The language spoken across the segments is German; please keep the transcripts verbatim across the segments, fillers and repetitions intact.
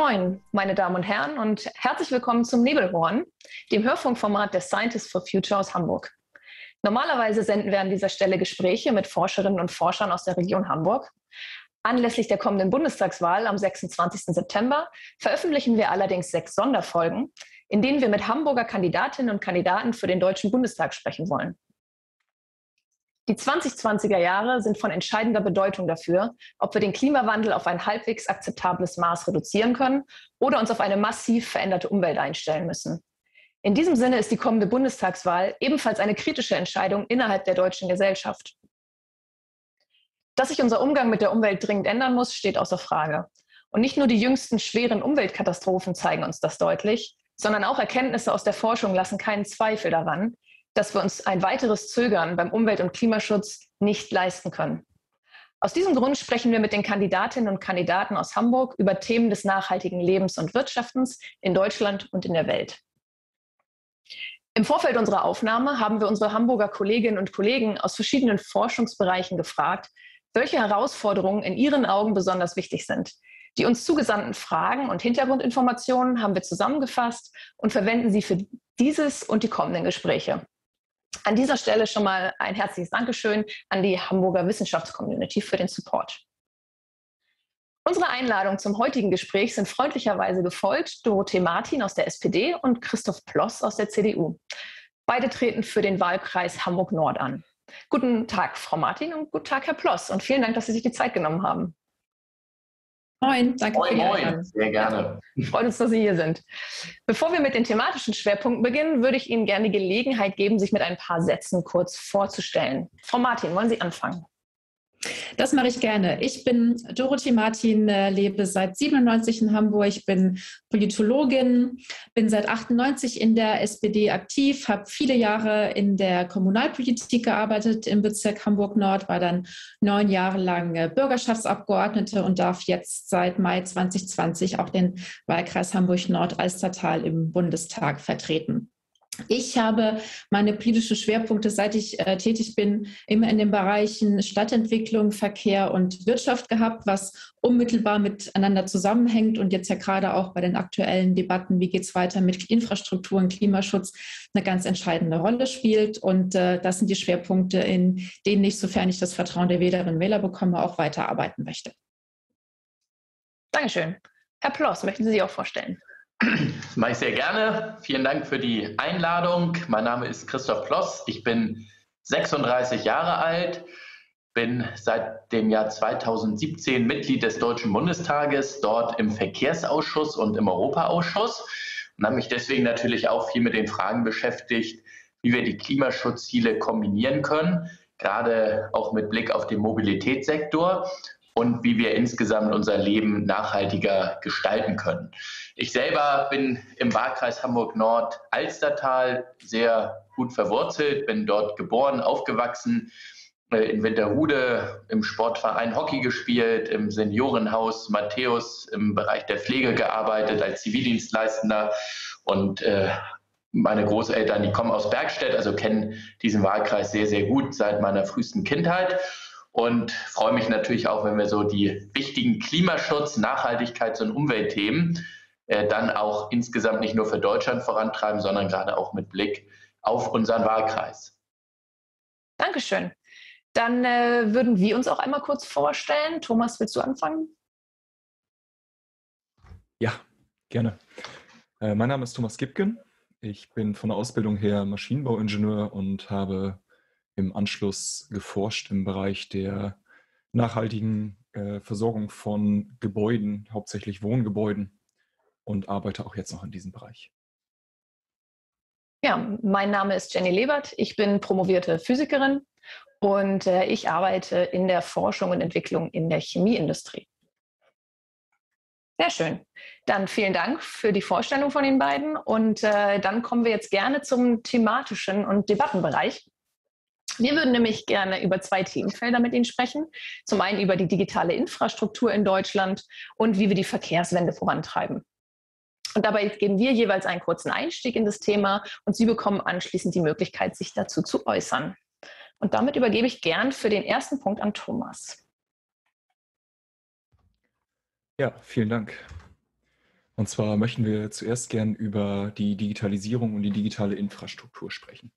Moin, meine Damen und Herren, und herzlich willkommen zum Nebelhorn, dem Hörfunkformat der Scientists for Future aus Hamburg. Normalerweise senden wir an dieser Stelle Gespräche mit Forscherinnen und Forschern aus der Region Hamburg. Anlässlich der kommenden Bundestagswahl am sechsundzwanzigsten September veröffentlichen wir allerdings sechs Sonderfolgen, in denen wir mit Hamburger Kandidatinnen und Kandidaten für den Deutschen Bundestag sprechen wollen. Die zwanzig-zwanziger Jahre sind von entscheidender Bedeutung dafür, ob wir den Klimawandel auf ein halbwegs akzeptables Maß reduzieren können oder uns auf eine massiv veränderte Umwelt einstellen müssen. In diesem Sinne ist die kommende Bundestagswahl ebenfalls eine kritische Entscheidung innerhalb der deutschen Gesellschaft. Dass sich unser Umgang mit der Umwelt dringend ändern muss, steht außer Frage. Und nicht nur die jüngsten schweren Umweltkatastrophen zeigen uns das deutlich, sondern auch Erkenntnisse aus der Forschung lassen keinen Zweifel daran, dass wir uns ein weiteres Zögern beim Umwelt- und Klimaschutz nicht leisten können. Aus diesem Grund sprechen wir mit den Kandidatinnen und Kandidaten aus Hamburg über Themen des nachhaltigen Lebens und Wirtschaftens in Deutschland und in der Welt. Im Vorfeld unserer Aufnahme haben wir unsere Hamburger Kolleginnen und Kollegen aus verschiedenen Forschungsbereichen gefragt, welche Herausforderungen in ihren Augen besonders wichtig sind. Die uns zugesandten Fragen und Hintergrundinformationen haben wir zusammengefasst und verwenden sie für dieses und die kommenden Gespräche. An dieser Stelle schon mal ein herzliches Dankeschön an die Hamburger Wissenschaftscommunity für den Support. Unsere Einladung zum heutigen Gespräch sind freundlicherweise gefolgt Dorothee Martin aus der S P D und Christoph Ploss aus der C D U. Beide treten für den Wahlkreis Hamburg-Nord an. Guten Tag, Frau Martin, und guten Tag, Herr Ploss, und vielen Dank, dass Sie sich die Zeit genommen haben. Moin, danke moin, für die moin, Einladung. sehr gerne. Freut uns, dass Sie hier sind. Bevor wir mit den thematischen Schwerpunkten beginnen, würde ich Ihnen gerne die Gelegenheit geben, sich mit ein paar Sätzen kurz vorzustellen. Frau Martin, wollen Sie anfangen? Das mache ich gerne. Ich bin Dorothee Martin, lebe seit siebenundneunzig in Hamburg, bin Politologin, bin seit achtundneunzig in der S P D aktiv, habe viele Jahre in der Kommunalpolitik gearbeitet im Bezirk Hamburg-Nord, war dann neun Jahre lang Bürgerschaftsabgeordnete und darf jetzt seit Mai zwanzig zwanzig auch den Wahlkreis Hamburg-Nord-Alstertal im Bundestag vertreten. Ich habe meine politischen Schwerpunkte, seit ich äh, tätig bin, immer in den Bereichen Stadtentwicklung, Verkehr und Wirtschaft gehabt, was unmittelbar miteinander zusammenhängt und jetzt ja gerade auch bei den aktuellen Debatten, wie geht es weiter mit Infrastruktur und Klimaschutz, eine ganz entscheidende Rolle spielt. Und äh, das sind die Schwerpunkte, in denen ich, sofern ich das Vertrauen der Wählerinnen und Wähler bekomme, auch weiterarbeiten möchte. Dankeschön. Herr Ploss, möchten Sie sich auch vorstellen? Das mache ich sehr gerne. Vielen Dank für die Einladung. Mein Name ist Christoph Ploss. Ich bin sechsunddreißig Jahre alt, bin seit dem Jahr zweitausendsiebzehn Mitglied des Deutschen Bundestages, dort im Verkehrsausschuss und im Europaausschuss und habe mich deswegen natürlich auch viel mit den Fragen beschäftigt, wie wir die Klimaschutzziele kombinieren können, gerade auch mit Blick auf den Mobilitätssektor, und wie wir insgesamt unser Leben nachhaltiger gestalten können. Ich selber bin im Wahlkreis Hamburg-Nord-Alstertal sehr gut verwurzelt, bin dort geboren, aufgewachsen, in Winterhude im Sportverein Hockey gespielt, im Seniorenhaus Matthäus im Bereich der Pflege gearbeitet als Zivildienstleistender und äh, meine Großeltern, die kommen aus Bergstedt, also kennen diesen Wahlkreis sehr, sehr gut seit meiner frühesten Kindheit. Und freue mich natürlich auch, wenn wir so die wichtigen Klimaschutz-, Nachhaltigkeits- und Umweltthemen äh, dann auch insgesamt nicht nur für Deutschland vorantreiben, sondern gerade auch mit Blick auf unseren Wahlkreis. Dankeschön. Dann äh, würden wir uns auch einmal kurz vorstellen. Thomas, willst du anfangen? Ja, gerne. Äh, mein Name ist Thomas Gipken. Ich bin von der Ausbildung her Maschinenbauingenieur und habe im Anschluss geforscht im Bereich der nachhaltigen äh, Versorgung von Gebäuden, hauptsächlich Wohngebäuden, und arbeite auch jetzt noch in diesem Bereich. Ja, mein Name ist Jenny Lebert. Ich bin promovierte Physikerin und äh, ich arbeite in der Forschung und Entwicklung in der Chemieindustrie. Sehr schön. Dann vielen Dank für die Vorstellung von den beiden und äh, dann kommen wir jetzt gerne zum thematischen und Debattenbereich. Wir würden nämlich gerne über zwei Themenfelder mit Ihnen sprechen. Zum einen über die digitale Infrastruktur in Deutschland und wie wir die Verkehrswende vorantreiben. Und dabei geben wir jeweils einen kurzen Einstieg in das Thema und Sie bekommen anschließend die Möglichkeit, sich dazu zu äußern. Und damit übergebe ich gern für den ersten Punkt an Thomas. Ja, vielen Dank. Und zwar möchten wir zuerst gern über die Digitalisierung und die digitale Infrastruktur sprechen.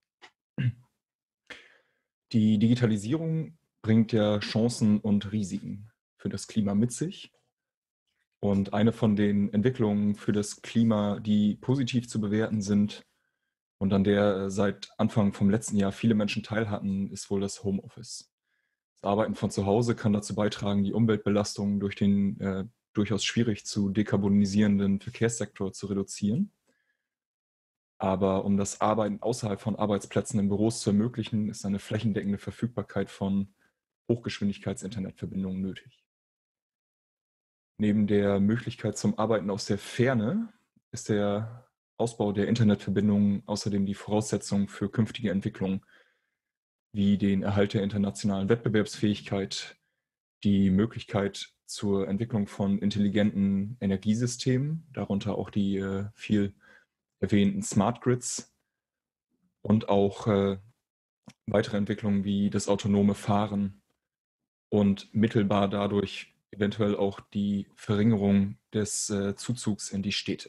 Die Digitalisierung bringt ja Chancen und Risiken für das Klima mit sich. Und eine von den Entwicklungen für das Klima, die positiv zu bewerten sind und an der seit Anfang vom letzten Jahr viele Menschen teilhatten, ist wohl das Homeoffice. Das Arbeiten von zu Hause kann dazu beitragen, die Umweltbelastung durch den äh, durchaus schwierig zu dekarbonisierenden Verkehrssektor zu reduzieren. Aber um das Arbeiten außerhalb von Arbeitsplätzen in Büros zu ermöglichen, ist eine flächendeckende Verfügbarkeit von Hochgeschwindigkeits-Internetverbindungen nötig. Neben der Möglichkeit zum Arbeiten aus der Ferne ist der Ausbau der Internetverbindungen außerdem die Voraussetzung für künftige Entwicklungen wie den Erhalt der internationalen Wettbewerbsfähigkeit, die Möglichkeit zur Entwicklung von intelligenten Energiesystemen, darunter auch die äh, viel erwähnten Smart Grids und auch äh, weitere Entwicklungen wie das autonome Fahren und mittelbar dadurch eventuell auch die Verringerung des äh, Zuzugs in die Städte.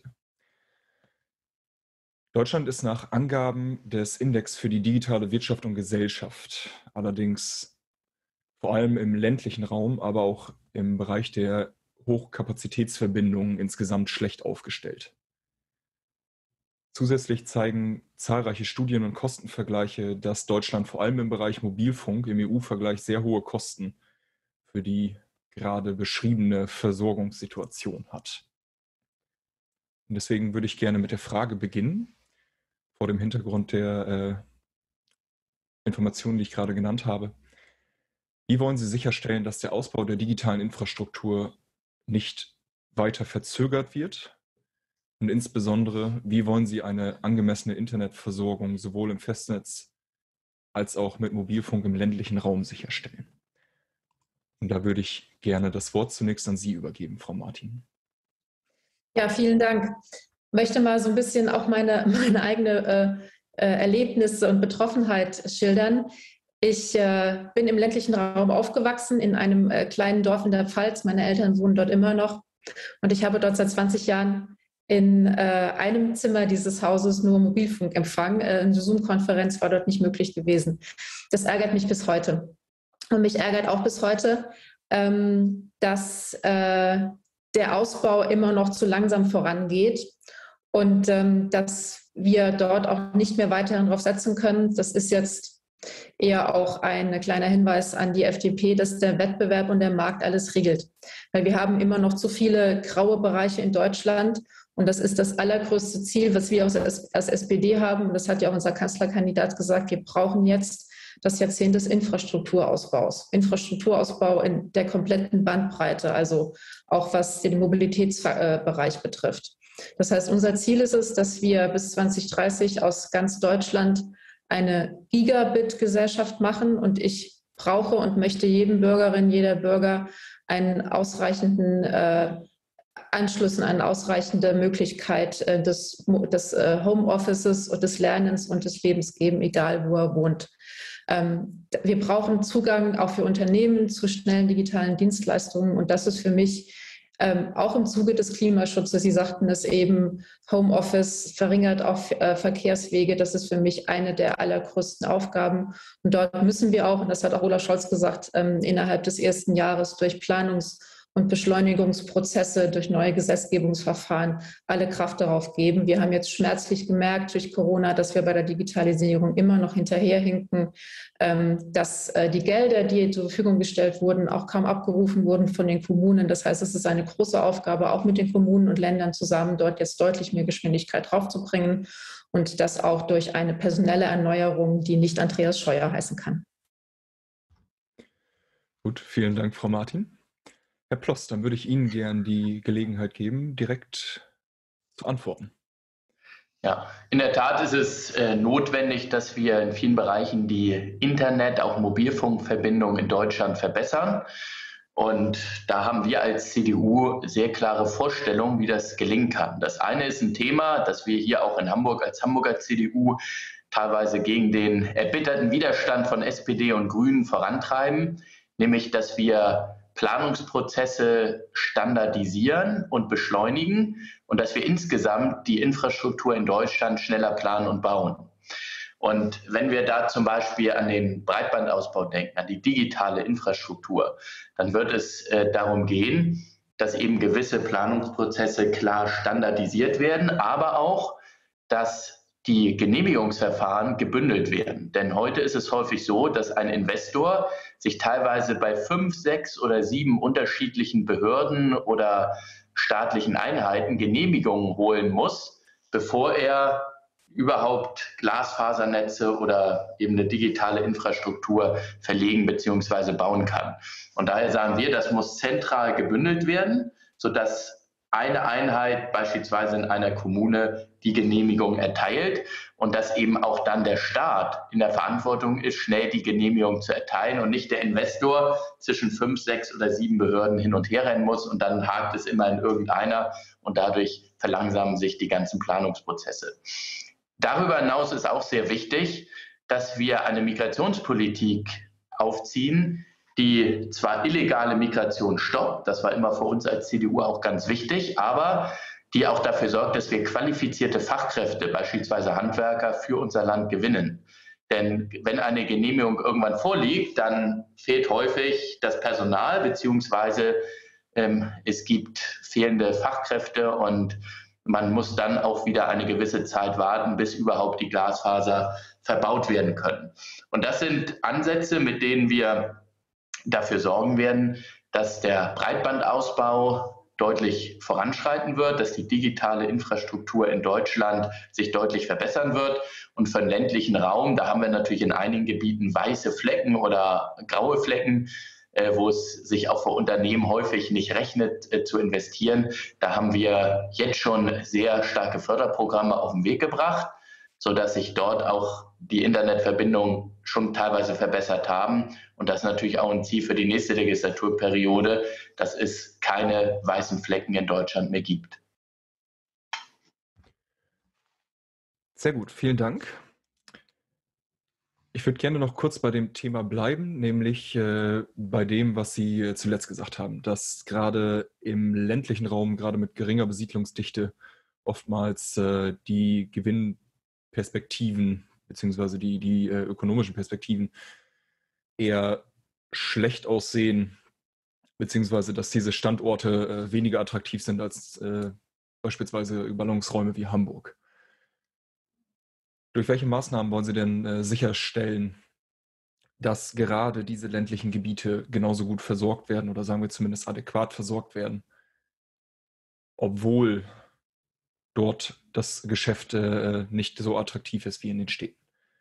Deutschland ist nach Angaben des Index für die digitale Wirtschaft und Gesellschaft allerdings vor allem im ländlichen Raum, aber auch im Bereich der Hochkapazitätsverbindungen insgesamt schlecht aufgestellt. Zusätzlich zeigen zahlreiche Studien und Kostenvergleiche, dass Deutschland vor allem im Bereich Mobilfunk im E U-Vergleich sehr hohe Kosten für die gerade beschriebene Versorgungssituation hat. Und deswegen würde ich gerne mit der Frage beginnen, vor dem Hintergrund der äh, Informationen, die ich gerade genannt habe. Wie wollen Sie sicherstellen, dass der Ausbau der digitalen Infrastruktur nicht weiter verzögert wird? Und insbesondere, wie wollen Sie eine angemessene Internetversorgung sowohl im Festnetz als auch mit Mobilfunk im ländlichen Raum sicherstellen? Und da würde ich gerne das Wort zunächst an Sie übergeben, Frau Martin. Ja, vielen Dank. Ich möchte mal so ein bisschen auch meine, meine eigene äh, Erlebnisse und Betroffenheit schildern. Ich äh, bin im ländlichen Raum aufgewachsen, in einem äh, kleinen Dorf in der Pfalz. Meine Eltern wohnen dort immer noch. Und ich habe dort seit zwanzig Jahren in äh, einem Zimmer dieses Hauses nur Mobilfunkempfang. Äh, eine Zoom-Konferenz war dort nicht möglich gewesen. Das ärgert mich bis heute. Und mich ärgert auch bis heute, ähm, dass äh, der Ausbau immer noch zu langsam vorangeht und ähm, dass wir dort auch nicht mehr weiter darauf setzen können. Das ist jetzt eher auch ein kleiner Hinweis an die F D P, dass der Wettbewerb und der Markt alles regelt. Weil wir haben immer noch zu viele graue Bereiche in Deutschland. Und das ist das allergrößte Ziel, was wir als S P D haben. Und das hat ja auch unser Kanzlerkandidat gesagt. Wir brauchen jetzt das Jahrzehnt des Infrastrukturausbaus. Infrastrukturausbau in der kompletten Bandbreite, also auch was den Mobilitätsbereich betrifft. Das heißt, unser Ziel ist es, dass wir bis zwanzig dreißig aus ganz Deutschland eine Gigabit-Gesellschaft machen. Und ich brauche und möchte jedem Bürgerin, jeder Bürger einen ausreichenden äh, Anschluss und eine ausreichende Möglichkeit äh, des, des äh, Homeoffices und des Lernens und des Lebens geben, egal wo er wohnt. Ähm, wir brauchen Zugang auch für Unternehmen zu schnellen digitalen Dienstleistungen. Und das ist für mich ähm, auch im Zuge des Klimaschutzes, Sie sagten es eben, Homeoffice verringert auch äh, Verkehrswege. Das ist für mich eine der allergrößten Aufgaben. Und dort müssen wir auch, und das hat auch Olaf Scholz gesagt, ähm, innerhalb des ersten Jahres durch Planungs- und Beschleunigungsprozesse, durch neue Gesetzgebungsverfahren alle Kraft darauf geben. Wir haben jetzt schmerzlich gemerkt durch Corona, dass wir bei der Digitalisierung immer noch hinterherhinken, dass die Gelder, die zur Verfügung gestellt wurden, auch kaum abgerufen wurden von den Kommunen. Das heißt, es ist eine große Aufgabe, auch mit den Kommunen und Ländern zusammen, dort jetzt deutlich mehr Geschwindigkeit draufzubringen und das auch durch eine personelle Erneuerung, die nicht Andreas Scheuer heißen kann. Gut, vielen Dank, Frau Martin. Herr Ploss, dann würde ich Ihnen gern die Gelegenheit geben, direkt zu antworten. Ja, in der Tat ist es äh, notwendig, dass wir in vielen Bereichen die Internet-, auch Mobilfunkverbindung in Deutschland verbessern. Und da haben wir als C D U sehr klare Vorstellungen, wie das gelingen kann. Das eine ist ein Thema, das wir hier auch in Hamburg als Hamburger C D U teilweise gegen den erbitterten Widerstand von S P D und Grünen vorantreiben, nämlich dass wir Planungsprozesse standardisieren und beschleunigen und dass wir insgesamt die Infrastruktur in Deutschland schneller planen und bauen. Und wenn wir da zum Beispiel an den Breitbandausbau denken, an die digitale Infrastruktur, dann wird es äh, darum gehen, dass eben gewisse Planungsprozesse klar standardisiert werden, aber auch, dass die Genehmigungsverfahren gebündelt werden. Denn heute ist es häufig so, dass ein Investor sich teilweise bei fünf, sechs oder sieben unterschiedlichen Behörden oder staatlichen Einheiten Genehmigungen holen muss, bevor er überhaupt Glasfasernetze oder eben eine digitale Infrastruktur verlegen bzw. bauen kann. Und daher sagen wir, das muss zentral gebündelt werden, sodass eine Einheit beispielsweise in einer Kommune die Genehmigung erteilt und dass eben auch dann der Staat in der Verantwortung ist, schnell die Genehmigung zu erteilen und nicht der Investor zwischen fünf, sechs oder sieben Behörden hin und her rennen muss und dann hakt es immer in irgendeiner und dadurch verlangsamen sich die ganzen Planungsprozesse. Darüber hinaus ist auch sehr wichtig, dass wir eine Migrationspolitik aufziehen, die zwar illegale Migration stoppt, das war immer für uns als C D U auch ganz wichtig, aber die auch dafür sorgt, dass wir qualifizierte Fachkräfte, beispielsweise Handwerker, für unser Land gewinnen. Denn wenn eine Genehmigung irgendwann vorliegt, dann fehlt häufig das Personal, beziehungsweise ähm, es gibt fehlende Fachkräfte und man muss dann auch wieder eine gewisse Zeit warten, bis überhaupt die Glasfaser verbaut werden können. Und das sind Ansätze, mit denen wir dafür sorgen werden, dass der Breitbandausbau deutlich voranschreiten wird, dass die digitale Infrastruktur in Deutschland sich deutlich verbessern wird. Und für den ländlichen Raum, da haben wir natürlich in einigen Gebieten weiße Flecken oder graue Flecken, wo es sich auch für Unternehmen häufig nicht rechnet, äh, zu investieren. Da haben wir jetzt schon sehr starke Förderprogramme auf den Weg gebracht, sodass sich dort auch die Internetverbindungen schon teilweise verbessert haben. Und das ist natürlich auch ein Ziel für die nächste Legislaturperiode, dass es keine weißen Flecken in Deutschland mehr gibt. Sehr gut, vielen Dank. Ich würde gerne noch kurz bei dem Thema bleiben, nämlich äh, bei dem, was Sie äh, zuletzt gesagt haben, dass gerade im ländlichen Raum, gerade mit geringer Besiedlungsdichte, oftmals äh, die Gewinnperspektiven bzw. die, die äh, ökonomischen Perspektiven eher schlecht aussehen, beziehungsweise dass diese Standorte äh, weniger attraktiv sind als äh, beispielsweise Ballungsräume wie Hamburg. Durch welche Maßnahmen wollen Sie denn äh, sicherstellen, dass gerade diese ländlichen Gebiete genauso gut versorgt werden oder sagen wir zumindest adäquat versorgt werden, obwohl dort das Geschäft äh, nicht so attraktiv ist wie in den Städten?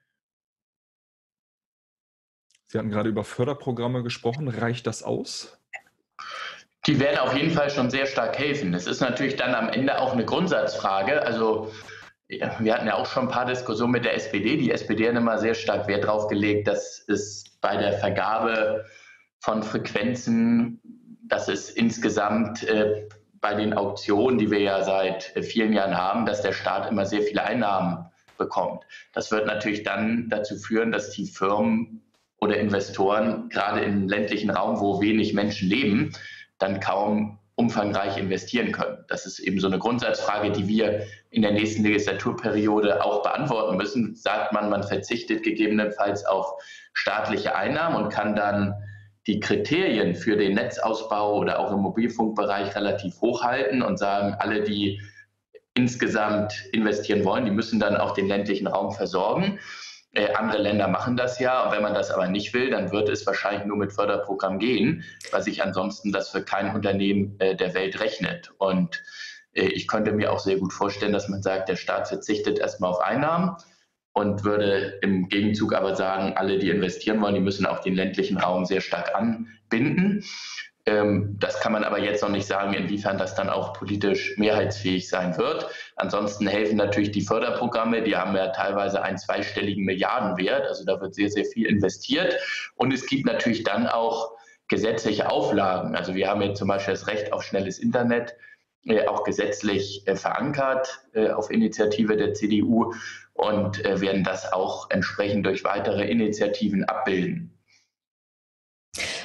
Sie hatten gerade über Förderprogramme gesprochen. Reicht das aus? Die werden auf jeden Fall schon sehr stark helfen. Es ist natürlich dann am Ende auch eine Grundsatzfrage. Also wir hatten ja auch schon ein paar Diskussionen mit der S P D. Die S P D hat immer sehr stark Wert darauf gelegt, dass es bei der Vergabe von Frequenzen, dass es insgesamt äh, bei den Auktionen, die wir ja seit äh, vielen Jahren haben, dass der Staat immer sehr viele Einnahmen bekommt. Das wird natürlich dann dazu führen, dass die Firmen oder Investoren gerade im ländlichen Raum, wo wenig Menschen leben, dann kaum umfangreich investieren können. Das ist eben so eine Grundsatzfrage, die wir in der nächsten Legislaturperiode auch beantworten müssen. Sagt man, man verzichtet gegebenenfalls auf staatliche Einnahmen und kann dann die Kriterien für den Netzausbau oder auch im Mobilfunkbereich relativ hoch halten und sagen, alle, die insgesamt investieren wollen, die müssen dann auch den ländlichen Raum versorgen. Äh, andere Länder machen das ja, und wenn man das aber nicht will, dann wird es wahrscheinlich nur mit Förderprogramm gehen, weil sich ansonsten das für kein Unternehmen äh, der Welt rechnet. Und äh, ich könnte mir auch sehr gut vorstellen, dass man sagt, der Staat verzichtet erstmal auf Einnahmen und würde im Gegenzug aber sagen, alle, die investieren wollen, die müssen auch den ländlichen Raum sehr stark anbinden. Ähm, das kann man aber jetzt noch nicht sagen, inwiefern das dann auch politisch mehrheitsfähig sein wird. Ansonsten helfen natürlich die Förderprogramme, die haben ja teilweise einen zweistelligen Milliardenwert, also da wird sehr, sehr viel investiert. Und es gibt natürlich dann auch gesetzliche Auflagen. Also wir haben jetzt zum Beispiel das Recht auf schnelles Internet, äh, auch gesetzlich äh, verankert äh, auf Initiative der C D U und äh, werden das auch entsprechend durch weitere Initiativen abbilden.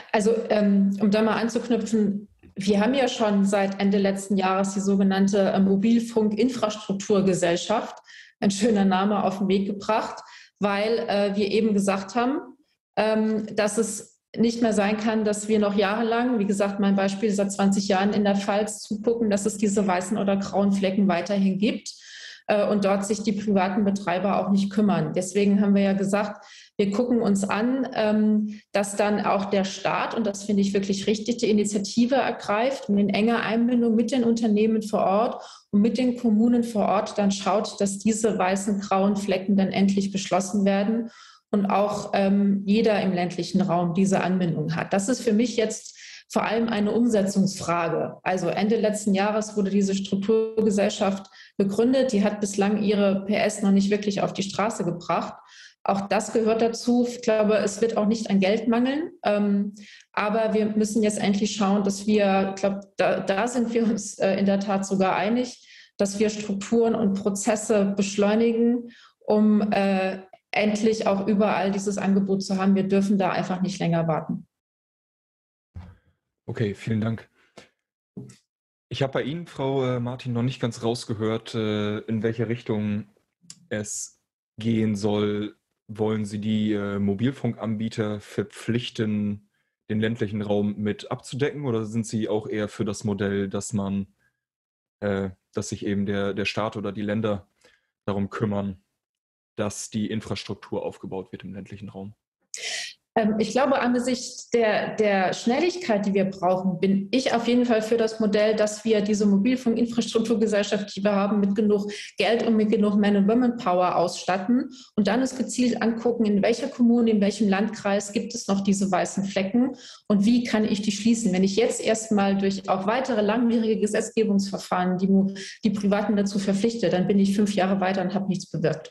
Also ähm, um da mal anzuknüpfen, wir haben ja schon seit Ende letzten Jahres die sogenannte äh, Mobilfunk-Infrastrukturgesellschaft, ein schöner Name, auf den Weg gebracht, weil äh, wir eben gesagt haben, ähm, dass es nicht mehr sein kann, dass wir noch jahrelang, wie gesagt, mein Beispiel seit zwanzig Jahren in der Pfalz, zugucken, dass es diese weißen oder grauen Flecken weiterhin gibt äh, und dort sich die privaten Betreiber auch nicht kümmern. Deswegen haben wir ja gesagt, wir gucken uns an, ähm, dass dann auch der Staat, und das finde ich wirklich richtig, die Initiative ergreift und in enger Einbindung mit den Unternehmen vor Ort und mit den Kommunen vor Ort dann schaut, dass diese weißen, grauen Flecken dann endlich geschlossen werden und auch ähm, jeder im ländlichen Raum diese Anbindung hat. Das ist für mich jetzt vor allem eine Umsetzungsfrage. Also Ende letzten Jahres wurde diese Strukturgesellschaft gegründet. Die hat bislang ihre P S noch nicht wirklich auf die Straße gebracht. Auch das gehört dazu. Ich glaube, es wird auch nicht an Geld mangeln. Ähm, aber wir müssen jetzt endlich schauen, dass wir, ich glaube, da, da sind wir uns äh, in der Tat sogar einig, dass wir Strukturen und Prozesse beschleunigen, um äh, endlich auch überall dieses Angebot zu haben. Wir dürfen da einfach nicht länger warten. Okay, vielen Dank. Ich habe bei Ihnen, Frau Martin, noch nicht ganz rausgehört, in welche Richtung es gehen soll. Wollen Sie die Mobilfunkanbieter verpflichten, den ländlichen Raum mit abzudecken, oder sind Sie auch eher für das Modell, dass man, dass sich eben der, der Staat oder die Länder darum kümmern, dass die Infrastruktur aufgebaut wird im ländlichen Raum? Ich glaube, angesichts der, der Schnelligkeit, die wir brauchen, bin ich auf jeden Fall für das Modell, dass wir diese Mobilfunk-Infrastrukturgesellschaft, die wir haben, mit genug Geld und mit genug Man- und Women-Power ausstatten und dann es gezielt angucken, in welcher Kommune, in welchem Landkreis gibt es noch diese weißen Flecken und wie kann ich die schließen. Wenn ich jetzt erstmal durch auch weitere langwierige Gesetzgebungsverfahren die, die Privaten dazu verpflichte, dann bin ich fünf Jahre weiter und habe nichts bewirkt.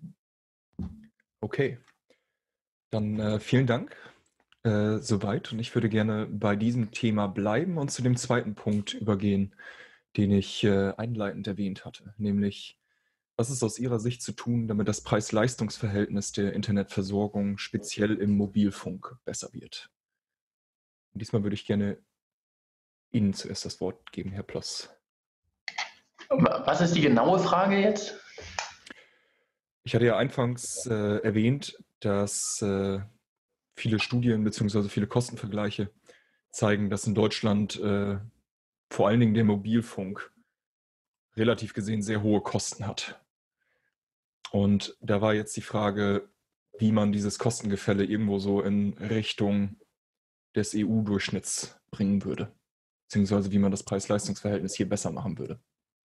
Okay. Dann äh, vielen Dank äh, soweit, und ich würde gerne bei diesem Thema bleiben und zu dem zweiten Punkt übergehen, den ich äh, einleitend erwähnt hatte, nämlich was ist aus Ihrer Sicht zu tun, damit das Preis-Leistungs-Verhältnis der Internetversorgung speziell im Mobilfunk besser wird? Und diesmal würde ich gerne Ihnen zuerst das Wort geben, Herr Ploss. Was ist die genaue Frage jetzt? Ich hatte ja anfangs äh, erwähnt, dass äh, viele Studien bzw. viele Kostenvergleiche zeigen, dass in Deutschland äh, vor allen Dingen der Mobilfunk relativ gesehen sehr hohe Kosten hat. Und da war jetzt die Frage, wie man dieses Kostengefälle irgendwo so in Richtung des E U-Durchschnitts bringen würde, beziehungsweise wie man das Preis-Leistungs-Verhältnis hier besser machen würde.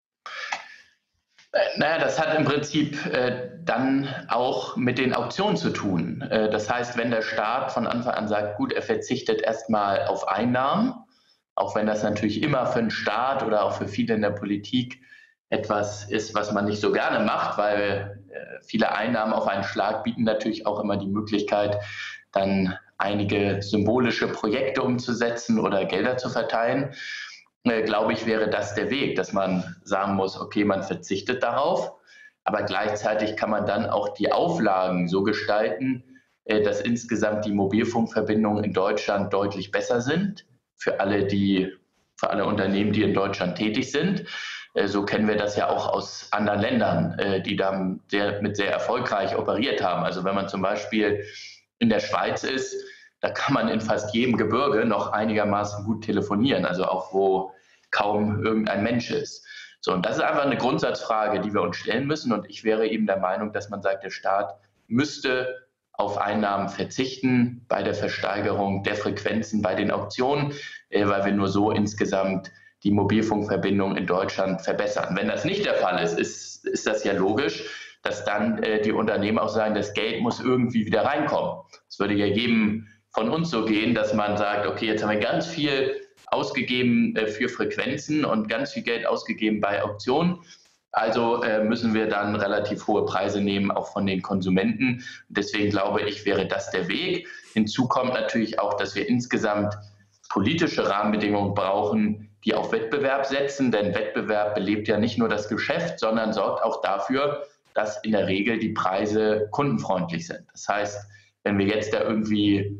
Naja, das hat im Prinzip äh, dann auch mit den Auktionen zu tun. Äh, das heißt, wenn der Staat von Anfang an sagt, gut, er verzichtet erstmal auf Einnahmen, auch wenn das natürlich immer für den Staat oder auch für viele in der Politik etwas ist, was man nicht so gerne macht, weil äh, viele Einnahmen auf einen Schlag bieten natürlich auch immer die Möglichkeit, dann einige symbolische Projekte umzusetzen oder Gelder zu verteilen. Äh, glaube ich, wäre das der Weg, dass man sagen muss, okay, man verzichtet darauf, aber gleichzeitig kann man dann auch die Auflagen so gestalten, äh, dass insgesamt die Mobilfunkverbindungen in Deutschland deutlich besser sind für alle, die, für alle Unternehmen, die in Deutschland tätig sind. Äh, so kennen wir das ja auch aus anderen Ländern, äh, die da sehr, mit sehr erfolgreich operiert haben. Also wenn man zum Beispiel in der Schweiz ist, da kann man in fast jedem Gebirge noch einigermaßen gut telefonieren, also auch wo kaum irgendein Mensch ist. So, und das ist einfach eine Grundsatzfrage, die wir uns stellen müssen. Und ich wäre eben der Meinung, dass man sagt, der Staat müsste auf Einnahmen verzichten bei der Versteigerung der Frequenzen, bei den Auktionen, äh, weil wir nur so insgesamt die Mobilfunkverbindung in Deutschland verbessern. Wenn das nicht der Fall ist, ist, ist das ja logisch, dass dann äh, die Unternehmen auch sagen, das Geld muss irgendwie wieder reinkommen. Es würde ja jedem von uns so gehen, dass man sagt, okay, jetzt haben wir ganz viel ausgegeben äh, für Frequenzen und ganz viel Geld ausgegeben bei Auktionen. Also äh, müssen wir dann relativ hohe Preise nehmen, auch von den Konsumenten. Deswegen glaube ich, wäre das der Weg. Hinzu kommt natürlich auch, dass wir insgesamt politische Rahmenbedingungen brauchen, die auf Wettbewerb setzen. Denn Wettbewerb belebt ja nicht nur das Geschäft, sondern sorgt auch dafür, dass in der Regel die Preise kundenfreundlich sind. Das heißt, wenn wir jetzt da irgendwie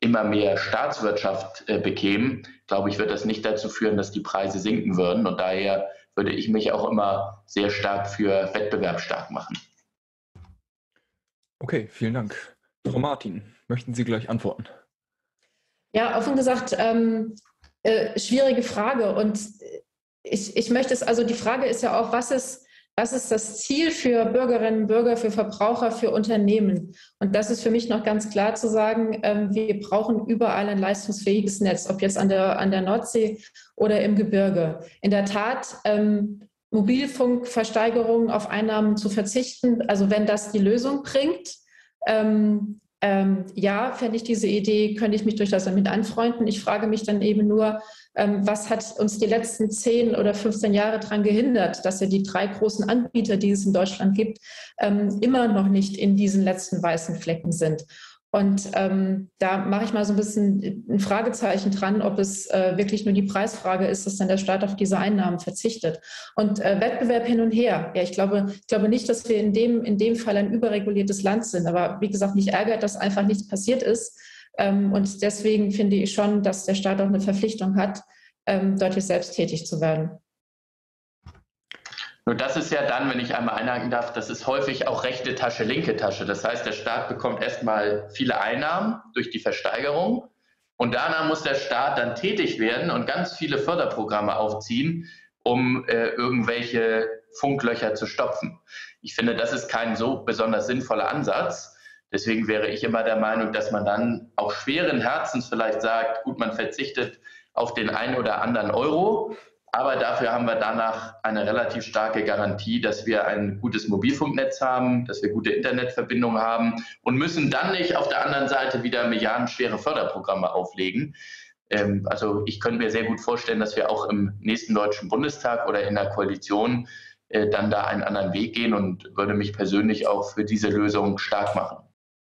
immer mehr Staatswirtschaft äh, bekämen, glaube ich, wird das nicht dazu führen, dass die Preise sinken würden. Und daher würde ich mich auch immer sehr stark für Wettbewerb stark machen. Okay, vielen Dank. Frau Martin, möchten Sie gleich antworten? Ja, offen gesagt, ähm, äh, schwierige Frage. Und ich, ich möchte es, also die Frage ist ja auch, was ist, was ist das Ziel für Bürgerinnen und Bürger, für Verbraucher, für Unternehmen? Und das ist für mich noch ganz klar zu sagen, ähm, wir brauchen überall ein leistungsfähiges Netz, ob jetzt an der, an der Nordsee oder im Gebirge. In der Tat, ähm, Mobilfunkversteigerungen auf Einnahmen zu verzichten, also wenn das die Lösung bringt, ähm, Ähm, ja, fände ich diese Idee, könnte ich mich durchaus damit anfreunden. Ich frage mich dann eben nur, ähm, was hat uns die letzten zehn oder fünfzehn Jahre daran gehindert, dass ja die drei großen Anbieter, die es in Deutschland gibt, ähm, immer noch nicht in diesen letzten weißen Flecken sind. Und ähm, da mache ich mal so ein bisschen ein Fragezeichen dran, ob es äh, wirklich nur die Preisfrage ist, dass dann der Staat auf diese Einnahmen verzichtet. Und äh, Wettbewerb hin und her. Ja, ich glaube, ich glaube nicht, dass wir in dem, in dem Fall ein überreguliertes Land sind. Aber wie gesagt, mich ärgert, dass einfach nichts passiert ist. Ähm, und deswegen finde ich schon, dass der Staat auch eine Verpflichtung hat, ähm, deutlich selbst tätig zu werden. Nur das ist ja dann, wenn ich einmal einhaken darf, das ist häufig auch rechte Tasche, linke Tasche. Das heißt, der Staat bekommt erstmal viele Einnahmen durch die Versteigerung und danach muss der Staat dann tätig werden und ganz viele Förderprogramme aufziehen, um äh, irgendwelche Funklöcher zu stopfen. Ich finde, das ist kein so besonders sinnvoller Ansatz. Deswegen wäre ich immer der Meinung, dass man dann auch schweren Herzens vielleicht sagt, gut, man verzichtet auf den einen oder anderen Euro, aber dafür haben wir danach eine relativ starke Garantie, dass wir ein gutes Mobilfunknetz haben, dass wir gute Internetverbindungen haben und müssen dann nicht auf der anderen Seite wieder milliardenschwere Förderprogramme auflegen. Ähm, also ich könnte mir sehr gut vorstellen, dass wir auch im nächsten Deutschen Bundestag oder in der Koalition äh, dann da einen anderen Weg gehen und würde mich persönlich auch für diese Lösung stark machen.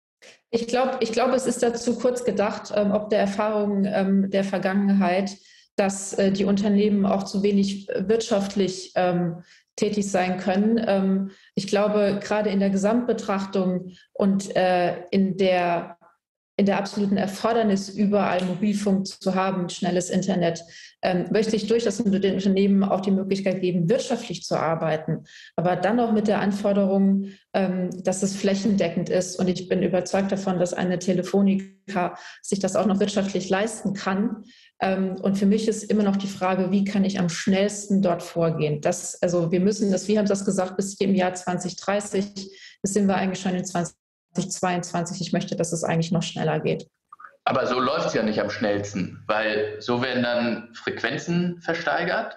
Ich glaube, ich glaube, es ist dazu kurz gedacht, ähm, ob der Erfahrung ähm, der Vergangenheit, dass äh, die Unternehmen auch zu wenig wirtschaftlich ähm, tätig sein können. Ähm, ich glaube, gerade in der Gesamtbetrachtung und äh, in der, in der absoluten Erfordernis, überall Mobilfunk zu haben, schnelles Internet, ähm, möchte ich durchaus den Unternehmen auch die Möglichkeit geben, wirtschaftlich zu arbeiten. Aber dann auch mit der Anforderung, ähm, dass es flächendeckend ist. Und ich bin überzeugt davon, dass eine Telefonica sich das auch noch wirtschaftlich leisten kann. Und für mich ist immer noch die Frage, wie kann ich am schnellsten dort vorgehen? Das, also wir müssen das, wir haben das gesagt, bis im Jahr zwanzig dreißig, das sind wir eigentlich schon in zwanzig zweiundzwanzig. Ich möchte, dass es eigentlich noch schneller geht. Aber so läuft es ja nicht am schnellsten, weil so werden dann Frequenzen versteigert.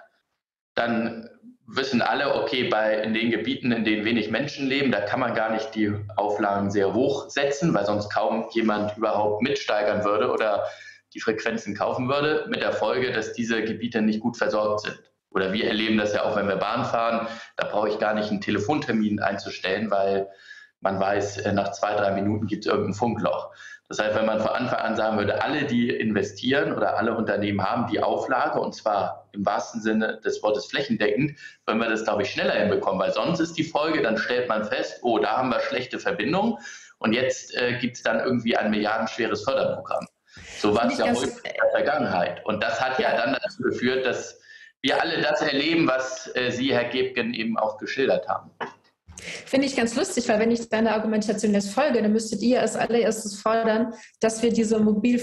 Dann wissen alle, okay, bei, in den Gebieten, in denen wenig Menschen leben, da kann man gar nicht die Auflagen sehr hoch setzen, weil sonst kaum jemand überhaupt mitsteigern würde oder die Frequenzen kaufen würde, mit der Folge, dass diese Gebiete nicht gut versorgt sind. Oder wir erleben das ja auch, wenn wir Bahn fahren, da brauche ich gar nicht einen Telefontermin einzustellen, weil man weiß, nach zwei, drei Minuten gibt es irgendein Funkloch. Das heißt, wenn man von Anfang an sagen würde, alle, die investieren oder alle Unternehmen haben die Auflage, und zwar im wahrsten Sinne des Wortes flächendeckend, würden wir das, glaube ich, schneller hinbekommen, weil sonst ist die Folge, dann stellt man fest, oh, da haben wir schlechte Verbindungen und jetzt äh, gibt es dann irgendwie ein milliardenschweres Förderprogramm. So war es ja häufig in der Vergangenheit. Und das hat ja dann dazu geführt, dass wir alle das erleben, was äh, Sie, Herr Gebgen, eben auch geschildert haben. Finde ich ganz lustig, weil wenn ich deiner Argumentation jetzt folge, dann müsstet ihr als allererstes fordern, dass wir diese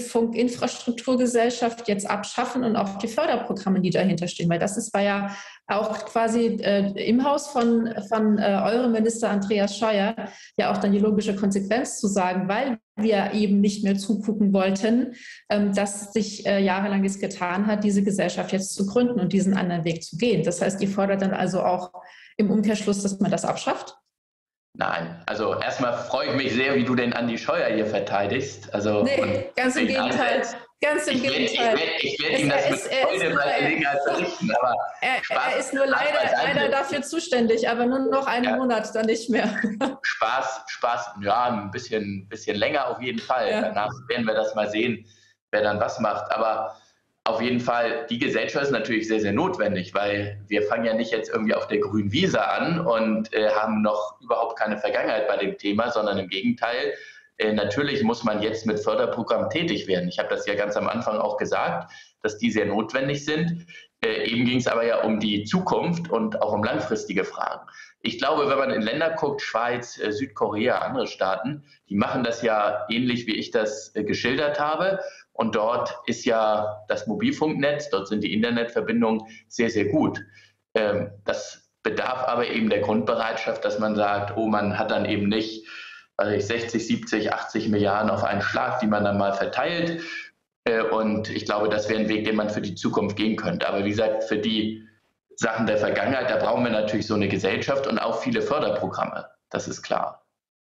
Mobilfunk-Infrastrukturgesellschaft jetzt abschaffen und auch die Förderprogramme, die dahinter stehen. Weil das ist, war ja auch quasi äh, im Haus von, von äh, eurem Minister Andreas Scheuer ja auch dann die logische Konsequenz zu sagen, weil wir eben nicht mehr zugucken wollten, ähm, dass sich äh, jahrelang es getan hat, diese Gesellschaft jetzt zu gründen und diesen anderen Weg zu gehen. Das heißt, ihr fordert dann also auch im Umkehrschluss, dass man das abschafft? Nein, also erstmal freue ich mich sehr, wie du den Andi Scheuer hier verteidigst. Also, nee, ganz im Gegenteil. Ganz im ich werd, Gegenteil. Ich werde werd ihm das mit Freude bei Gelegenheit berichten. Aber er, Spaß, er ist nur leider, leider dafür zuständig, aber nur noch einen ja. Monat, dann nicht mehr. Spaß, Spaß, ja, ein bisschen, bisschen länger auf jeden Fall. Ja. Danach werden wir das mal sehen, wer dann was macht. Aber auf jeden Fall, die Gesellschaft ist natürlich sehr, sehr notwendig, weil wir fangen ja nicht jetzt irgendwie auf der grünen Wiese an und äh, haben noch überhaupt keine Vergangenheit bei dem Thema, sondern im Gegenteil, Äh, natürlich muss man jetzt mit Förderprogrammen tätig werden. Ich habe das ja ganz am Anfang auch gesagt, dass die sehr notwendig sind. Äh, eben ging es aber ja um die Zukunft und auch um langfristige Fragen. Ich glaube, wenn man in Länder guckt, Schweiz, äh, Südkorea, andere Staaten, die machen das ja ähnlich, wie ich das äh, geschildert habe. Und dort ist ja das Mobilfunknetz, dort sind die Internetverbindungen sehr, sehr gut. Ähm, das bedarf aber eben der Grundbereitschaft, dass man sagt, oh, man hat dann eben nicht also sechzig, siebzig, achtzig Milliarden auf einen Schlag, die man dann mal verteilt. Und ich glaube, das wäre ein Weg, den man für die Zukunft gehen könnte. Aber wie gesagt, für die Sachen der Vergangenheit, da brauchen wir natürlich so eine Gesellschaft und auch viele Förderprogramme. Das ist klar.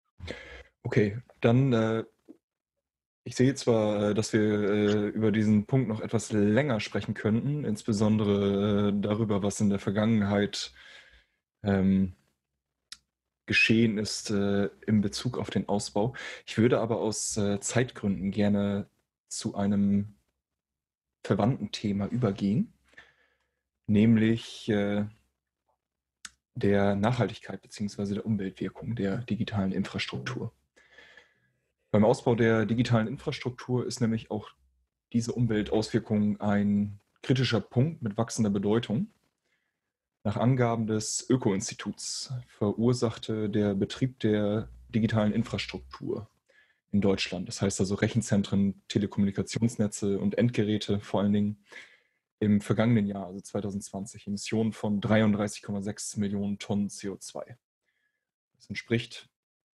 Okay, dann, äh, ich sehe zwar, dass wir äh, über diesen Punkt noch etwas länger sprechen könnten, insbesondere äh, darüber, was in der Vergangenheit ähm, geschehen ist äh, in Bezug auf den Ausbau. Ich würde aber aus äh, Zeitgründen gerne zu einem verwandten Thema übergehen, nämlich äh, der Nachhaltigkeit bzw. der Umweltwirkung der digitalen Infrastruktur. Beim Ausbau der digitalen Infrastruktur ist nämlich auch diese Umweltauswirkung ein kritischer Punkt mit wachsender Bedeutung. Nach Angaben des Öko-Instituts verursachte der Betrieb der digitalen Infrastruktur in Deutschland, das heißt also Rechenzentren, Telekommunikationsnetze und Endgeräte vor allen Dingen, im vergangenen Jahr, also zwanzig zwanzig, Emissionen von dreiunddreißig Komma sechs Millionen Tonnen C O zwei. Das entspricht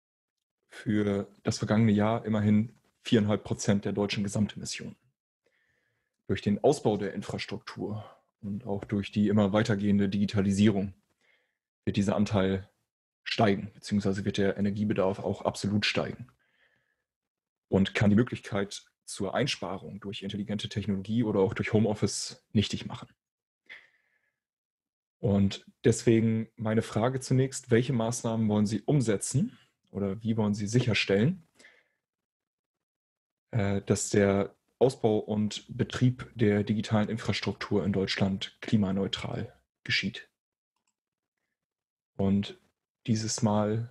für das vergangene Jahr immerhin vier Komma fünf Prozent der deutschen Gesamtemissionen. Durch den Ausbau der Infrastruktur und auch durch die immer weitergehende Digitalisierung wird dieser Anteil steigen, beziehungsweise wird der Energiebedarf auch absolut steigen und kann die Möglichkeit zur Einsparung durch intelligente Technologie oder auch durch Homeoffice nichtig machen. Und deswegen meine Frage zunächst, welche Maßnahmen wollen Sie umsetzen oder wie wollen Sie sicherstellen, dass der Ausbau und Betrieb der digitalen Infrastruktur in Deutschland klimaneutral geschieht? Und dieses Mal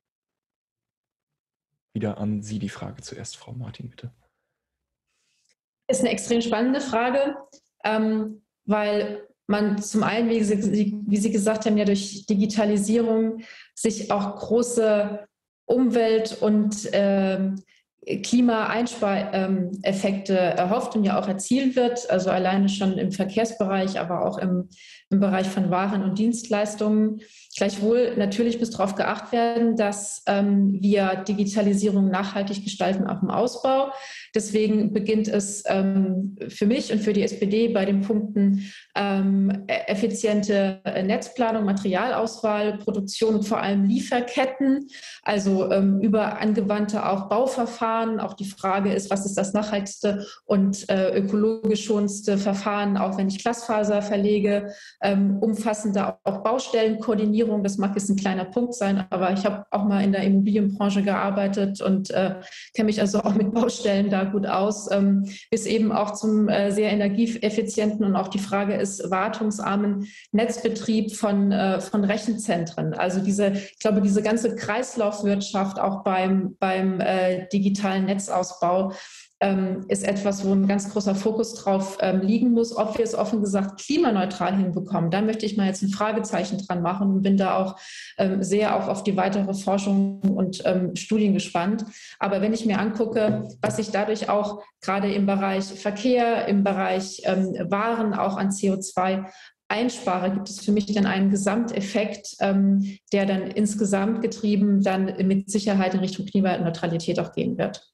wieder an Sie die Frage zuerst, Frau Martin, bitte. Ist eine extrem spannende Frage, ähm, weil man zum einen, wie Sie, wie Sie gesagt haben, ja durch Digitalisierung sich auch große Umwelt- und ähm, Klimaeinspareffekte erhofft und ja auch erzielt wird, also alleine schon im Verkehrsbereich, aber auch im, im Bereich von Waren und Dienstleistungen. Gleichwohl natürlich muss darauf geachtet werden, dass ähm, wir Digitalisierung nachhaltig gestalten, auch im Ausbau. Deswegen beginnt es ähm, für mich und für die S P D bei den Punkten ähm, effiziente Netzplanung, Materialauswahl, Produktion und vor allem Lieferketten, also ähm, über angewandte auch Bauverfahren. Auch die Frage ist, was ist das nachhaltigste und äh, ökologisch schonendste Verfahren, auch wenn ich Glasfaser verlege, ähm, umfassende auch Baustellenkoordinierung. Das mag jetzt ein kleiner Punkt sein, aber ich habe auch mal in der Immobilienbranche gearbeitet und äh, kenne mich also auch mit Baustellen da gut aus, ähm, bis eben auch zum äh, sehr energieeffizienten und auch die Frage ist, wartungsarmen Netzbetrieb von, äh, von Rechenzentren. Also diese, ich glaube, diese ganze Kreislaufwirtschaft auch beim, beim äh, digitalen Netzausbau ähm, ist etwas, wo ein ganz großer Fokus drauf ähm, liegen muss. Ob wir es offen gesagt klimaneutral hinbekommen, da möchte ich mal jetzt ein Fragezeichen dran machen und bin da auch ähm, sehr auch auf die weitere Forschung und ähm, Studien gespannt. Aber wenn ich mir angucke, was ich dadurch auch gerade im Bereich Verkehr, im Bereich ähm, Waren auch an C O zwei einspare, gibt es für mich dann einen Gesamteffekt, ähm, der dann insgesamt getrieben dann mit Sicherheit in Richtung Klimaneutralität auch gehen wird.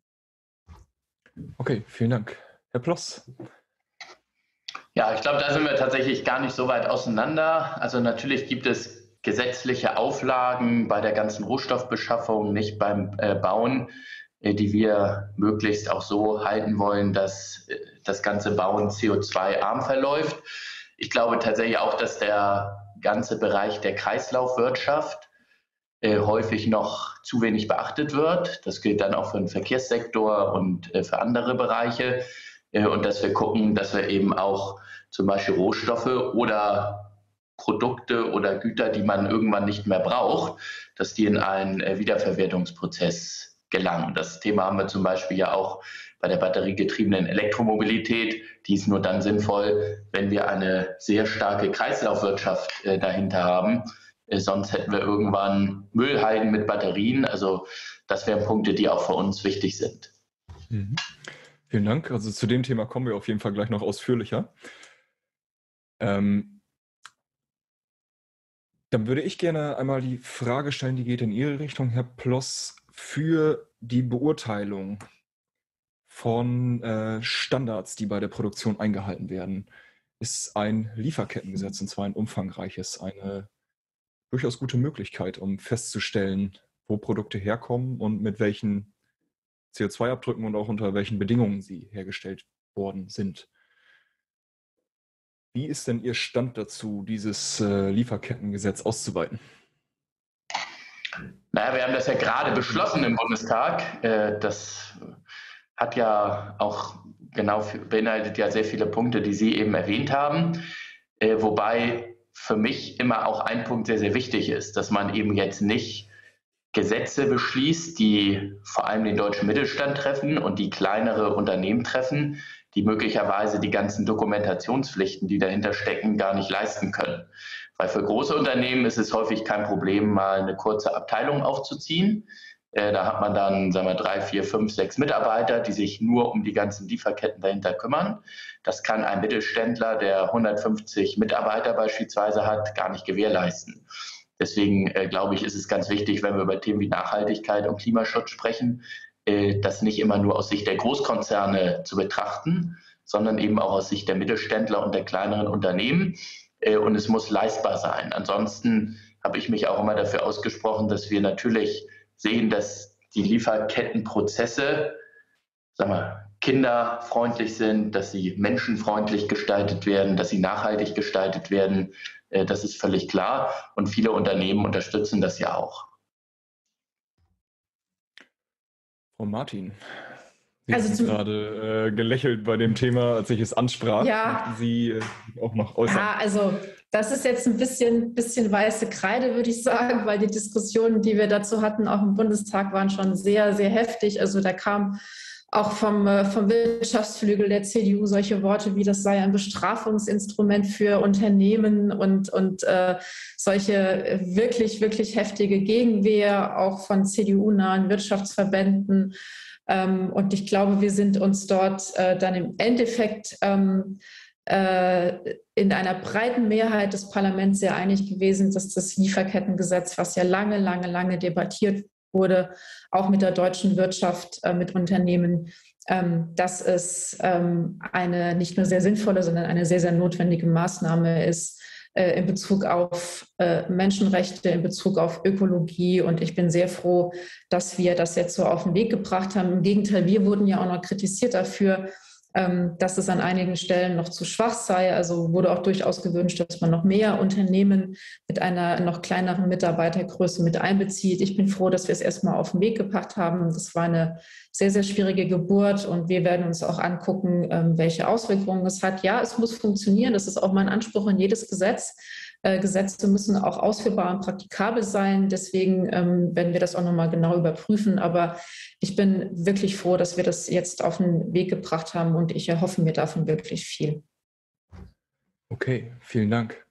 Okay, vielen Dank. Herr Ploss. Ja, ich glaube, da sind wir tatsächlich gar nicht so weit auseinander. Also natürlich gibt es gesetzliche Auflagen bei der ganzen Rohstoffbeschaffung, nicht beim äh, Bauen, äh, die wir möglichst auch so halten wollen, dass äh, das ganze Bauen C O zwei arm verläuft. Ich glaube tatsächlich auch, dass der ganze Bereich der Kreislaufwirtschaft äh, häufig noch zu wenig beachtet wird. Das gilt dann auch für den Verkehrssektor und äh, für andere Bereiche. Äh, und dass wir gucken, dass wir eben auch zum Beispiel Rohstoffe oder Produkte oder Güter, die man irgendwann nicht mehr braucht, dass die in einen äh, Wiederverwertungsprozess gelangen. Das Thema haben wir zum Beispiel ja auch bei der batteriegetriebenen Elektromobilität. Die ist nur dann sinnvoll, wenn wir eine sehr starke Kreislaufwirtschaft äh, dahinter haben. Äh, sonst hätten wir irgendwann Müllhalden mit Batterien. Also das wären Punkte, die auch für uns wichtig sind. Mhm. Vielen Dank. Also zu dem Thema kommen wir auf jeden Fall gleich noch ausführlicher. Ähm, dann würde ich gerne einmal die Frage stellen, die geht in Ihre Richtung, Herr Ploss, für die Beurteilung von äh, Standards, die bei der Produktion eingehalten werden, ist ein Lieferkettengesetz, und zwar ein umfangreiches, eine durchaus gute Möglichkeit, um festzustellen, wo Produkte herkommen und mit welchen C O zwei Abdrücken und auch unter welchen Bedingungen sie hergestellt worden sind. Wie ist denn Ihr Stand dazu, dieses äh, Lieferkettengesetz auszuweiten? Naja, wir haben das ja gerade beschlossen im Bundestag. Äh, das hat ja auch genau für, beinhaltet ja sehr viele Punkte, die Sie eben erwähnt haben. Äh, wobei für mich immer auch ein Punkt sehr, sehr wichtig ist, dass man eben jetzt nicht Gesetze beschließt, die vor allem den deutschen Mittelstand treffen und die kleinere Unternehmen treffen, die möglicherweise die ganzen Dokumentationspflichten, die dahinter stecken, gar nicht leisten können. Weil für große Unternehmen ist es häufig kein Problem, mal eine kurze Abteilung aufzuziehen. Äh, da hat man dann, sagen wir, drei, vier, fünf, sechs Mitarbeiter, die sich nur um die ganzen Lieferketten dahinter kümmern. Das kann ein Mittelständler, der hundertfünfzig Mitarbeiter beispielsweise hat, gar nicht gewährleisten. Deswegen äh, glaube ich, ist es ganz wichtig, wenn wir über Themen wie Nachhaltigkeit und Klimaschutz sprechen, äh, das nicht immer nur aus Sicht der Großkonzerne zu betrachten, sondern eben auch aus Sicht der Mittelständler und der kleineren Unternehmen. Äh, und es muss leistbar sein. Ansonsten habe ich mich auch immer dafür ausgesprochen, dass wir natürlich sehen, dass die Lieferkettenprozesse, sagen wir, kinderfreundlich sind, dass sie menschenfreundlich gestaltet werden, dass sie nachhaltig gestaltet werden. Das ist völlig klar. Und viele Unternehmen unterstützen das ja auch. Frau Martin, Sie Also haben zum- gerade äh, gelächelt bei dem Thema, als ich es ansprach. Ja. Möchten Sie äh, auch noch äußern? Ja, also das ist jetzt ein bisschen, bisschen weiße Kreide, würde ich sagen, weil die Diskussionen, die wir dazu hatten, auch im Bundestag, waren schon sehr, sehr heftig. Also da kam auch vom, äh, vom Wirtschaftsflügel der C D U solche Worte wie, das sei ein Bestrafungsinstrument für Unternehmen und, und äh, solche wirklich, wirklich heftige Gegenwehr, auch von C D U-nahen Wirtschaftsverbänden. Ähm, und ich glaube, wir sind uns dort äh, dann im Endeffekt ähm, äh, in einer breiten Mehrheit des Parlaments sehr einig gewesen, dass das Lieferkettengesetz, was ja lange, lange, lange debattiert wurde, auch mit der deutschen Wirtschaft, äh, mit Unternehmen, ähm, dass es ähm, eine nicht nur sehr sinnvolle, sondern eine sehr, sehr notwendige Maßnahme ist, äh, in Bezug auf äh, Menschenrechte, in Bezug auf Ökologie. Und ich bin sehr froh, dass wir das jetzt so auf den Weg gebracht haben. Im Gegenteil, wir wurden ja auch noch kritisiert dafür, ähm, dass es an einigen Stellen noch zu schwach sei. Also wurde auch durchaus gewünscht, dass man noch mehr Unternehmen mit einer noch kleineren Mitarbeitergröße mit einbezieht. Ich bin froh, dass wir es erstmal auf den Weg gebracht haben. Das war eine sehr, sehr schwierige Geburt und wir werden uns auch angucken, ähm, welche Auswirkungen es hat. Ja, es muss funktionieren. Das ist auch mein Anspruch in jedes Gesetz. Äh, Gesetze müssen auch ausführbar und praktikabel sein. Deswegen ähm, werden wir das auch nochmal genau überprüfen. Aber ich bin wirklich froh, dass wir das jetzt auf den Weg gebracht haben und ich erhoffe mir davon wirklich viel. Okay, vielen Dank.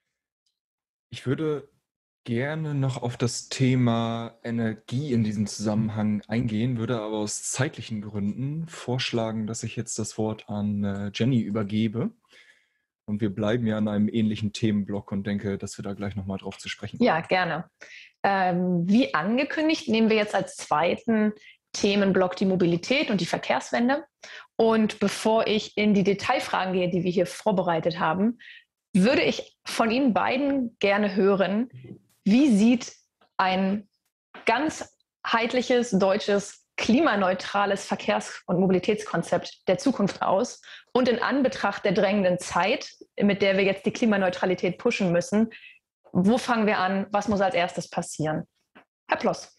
Ich würde gerne noch auf das Thema Energie in diesem Zusammenhang eingehen, würde aber aus zeitlichen Gründen vorschlagen, dass ich jetzt das Wort an äh, Jenny übergebe. Und wir bleiben ja an einem ähnlichen Themenblock und denke, dass wir da gleich nochmal drauf zu sprechen kommen. Ja, gerne. Ähm, wie angekündigt, nehmen wir jetzt als zweiten Themenblock die Mobilität und die Verkehrswende. Und bevor ich in die Detailfragen gehe, die wir hier vorbereitet haben, würde ich von Ihnen beiden gerne hören, wie sieht ein ganzheitliches deutsches klimaneutrales Verkehrs- und Mobilitätskonzept der Zukunft aus? Und in Anbetracht der drängenden Zeit, mit der wir jetzt die Klimaneutralität pushen müssen, wo fangen wir an? Was muss als erstes passieren? Herr Ploss.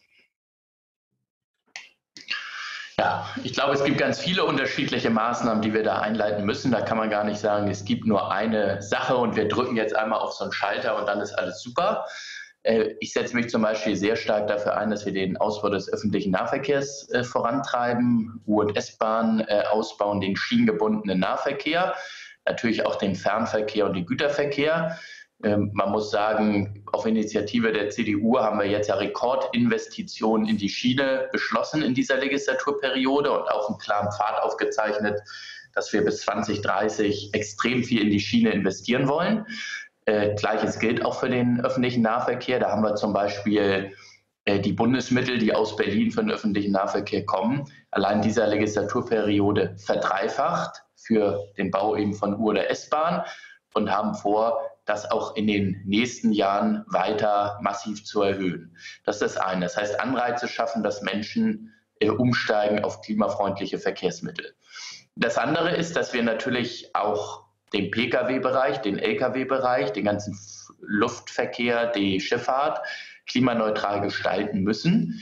Ja, ich glaube, es gibt ganz viele unterschiedliche Maßnahmen, die wir da einleiten müssen. Da kann man gar nicht sagen, es gibt nur eine Sache und wir drücken jetzt einmal auf so einen Schalter und dann ist alles super. Ich setze mich zum Beispiel sehr stark dafür ein, dass wir den Ausbau des öffentlichen Nahverkehrs äh, vorantreiben, U- und S-Bahn äh, ausbauen, den schienengebundenen Nahverkehr, natürlich auch den Fernverkehr und den Güterverkehr. Ähm, man muss sagen, auf Initiative der C D U haben wir jetzt ja Rekordinvestitionen in die Schiene beschlossen in dieser Legislaturperiode und auch einen klaren Pfad aufgezeichnet, dass wir bis zwanzig dreißig extrem viel in die Schiene investieren wollen. Äh, Gleiches gilt auch für den öffentlichen Nahverkehr. Da haben wir zum Beispiel äh, die Bundesmittel, die aus Berlin für den öffentlichen Nahverkehr kommen, allein dieser Legislaturperiode verdreifacht für den Bau eben von U- oder S-Bahn und haben vor, das auch in den nächsten Jahren weiter massiv zu erhöhen. Das ist das eine. Das heißt, Anreize schaffen, dass Menschen äh, umsteigen auf klimafreundliche Verkehrsmittel. Das andere ist, dass wir natürlich auch den Pkw-Bereich, den Lkw-Bereich, den ganzen Luftverkehr, die Schifffahrt klimaneutral gestalten müssen.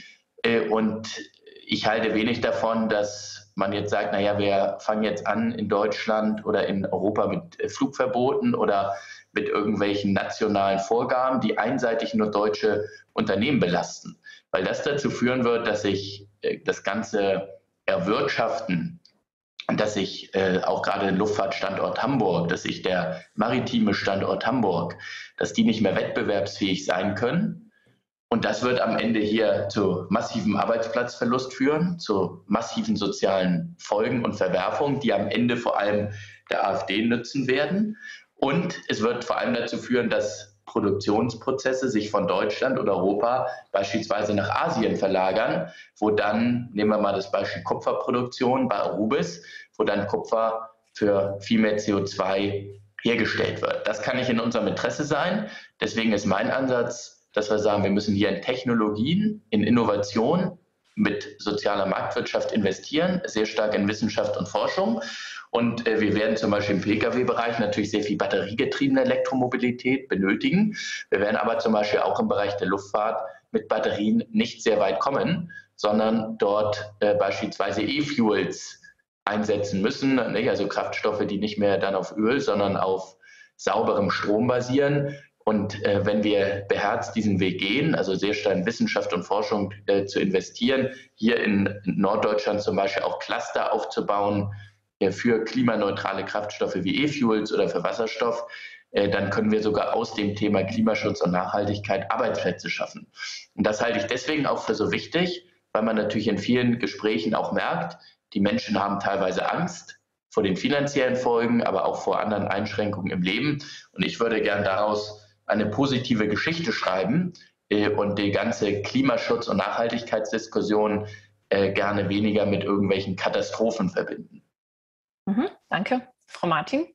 Und ich halte wenig davon, dass man jetzt sagt, naja, wir fangen jetzt an in Deutschland oder in Europa mit Flugverboten oder mit irgendwelchen nationalen Vorgaben, die einseitig nur deutsche Unternehmen belasten. Weil das dazu führen wird, dass sich das ganze Erwirtschaften, dass sich äh, auch gerade der Luftfahrtstandort Hamburg, dass sich der maritime Standort Hamburg, dass die nicht mehr wettbewerbsfähig sein können. Und das wird am Ende hier zu massivem Arbeitsplatzverlust führen, zu massiven sozialen Folgen und Verwerfungen, die am Ende vor allem der AfD nützen werden. Und es wird vor allem dazu führen, dass Produktionsprozesse sich von Deutschland oder Europa beispielsweise nach Asien verlagern, wo dann, nehmen wir mal das Beispiel Kupferproduktion bei Arubis, wo dann Kupfer für viel mehr C O zwei hergestellt wird. Das kann nicht in unserem Interesse sein. Deswegen ist mein Ansatz, dass wir sagen, wir müssen hier in Technologien, in Innovation mit sozialer Marktwirtschaft investieren, sehr stark in Wissenschaft und Forschung. Und äh, wir werden zum Beispiel im Pkw-Bereich natürlich sehr viel batteriegetriebene Elektromobilität benötigen. Wir werden aber zum Beispiel auch im Bereich der Luftfahrt mit Batterien nicht sehr weit kommen, sondern dort äh, beispielsweise E-Fuels einsetzen müssen, nicht? Also Kraftstoffe, die nicht mehr dann auf Öl, sondern auf sauberem Strom basieren. Und äh, wenn wir beherzt diesen Weg gehen, also sehr stark in Wissenschaft und Forschung äh, zu investieren, hier in Norddeutschland zum Beispiel auch Cluster aufzubauen, für klimaneutrale Kraftstoffe wie E-Fuels oder für Wasserstoff, dann können wir sogar aus dem Thema Klimaschutz und Nachhaltigkeit Arbeitsplätze schaffen. Und das halte ich deswegen auch für so wichtig, weil man natürlich in vielen Gesprächen auch merkt, die Menschen haben teilweise Angst vor den finanziellen Folgen, aber auch vor anderen Einschränkungen im Leben. Und ich würde gern daraus eine positive Geschichte schreiben und die ganze Klimaschutz- und Nachhaltigkeitsdiskussion gerne weniger mit irgendwelchen Katastrophen verbinden. Mhm, danke. Frau Martin?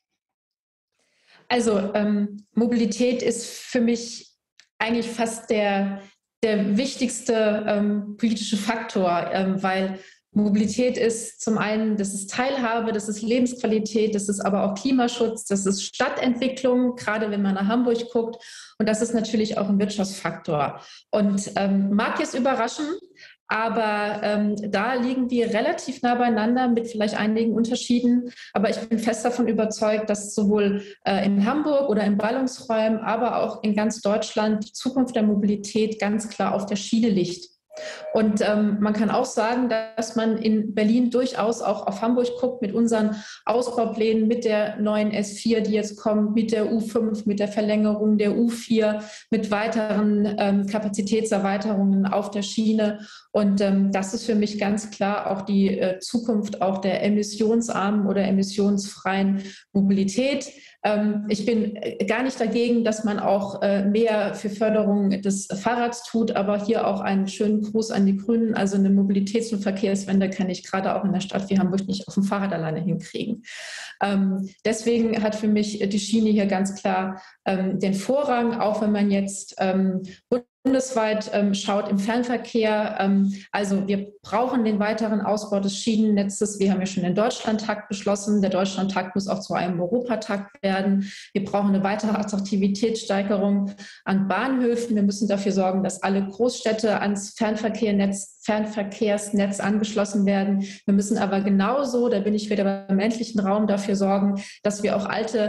Also ähm, Mobilität ist für mich eigentlich fast der, der wichtigste ähm, politische Faktor, ähm, weil Mobilität ist zum einen, das ist Teilhabe, das ist Lebensqualität, das ist aber auch Klimaschutz, das ist Stadtentwicklung, gerade wenn man nach Hamburg guckt. Und das ist natürlich auch ein Wirtschaftsfaktor. Und ähm, mag jetzt überraschen, aber ähm, da liegen wir relativ nah beieinander mit vielleicht einigen Unterschieden. Aber ich bin fest davon überzeugt, dass sowohl äh, in Hamburg oder in Ballungsräumen, aber auch in ganz Deutschland die Zukunft der Mobilität ganz klar auf der Schiene liegt. Und ähm, man kann auch sagen, dass man in Berlin durchaus auch auf Hamburg guckt mit unseren Ausbauplänen, mit der neuen S vier, die jetzt kommt, mit der U fünf, mit der Verlängerung der U vier, mit weiteren ähm, Kapazitätserweiterungen auf der Schiene. Und ähm, das ist für mich ganz klar auch die äh, Zukunft auch der emissionsarmen oder emissionsfreien Mobilität. Ähm, ich bin gar nicht dagegen, dass man auch äh, mehr für Förderung des Fahrrads tut, aber hier auch einen schönen Gruß an die Grünen. Also eine Mobilitäts- und Verkehrswende kann ich gerade auch in einer Stadt wie Hamburg nicht auf dem Fahrrad alleine hinkriegen. Ähm, deswegen hat für mich die Schiene hier ganz klar ähm, den Vorrang, auch wenn man jetzt ähm, bundesweit ähm, schaut im Fernverkehr. Ähm, also wir brauchen den weiteren Ausbau des Schienennetzes. Wir haben ja schon den Deutschlandtakt beschlossen. Der Deutschlandtakt muss auch zu einem Europatakt werden. Wir brauchen eine weitere Attraktivitätssteigerung an Bahnhöfen. Wir müssen dafür sorgen, dass alle Großstädte ans Fernverkehrsnetz, Fernverkehrsnetz angeschlossen werden. Wir müssen aber genauso, da bin ich wieder beim ländlichen Raum, dafür sorgen, dass wir auch alte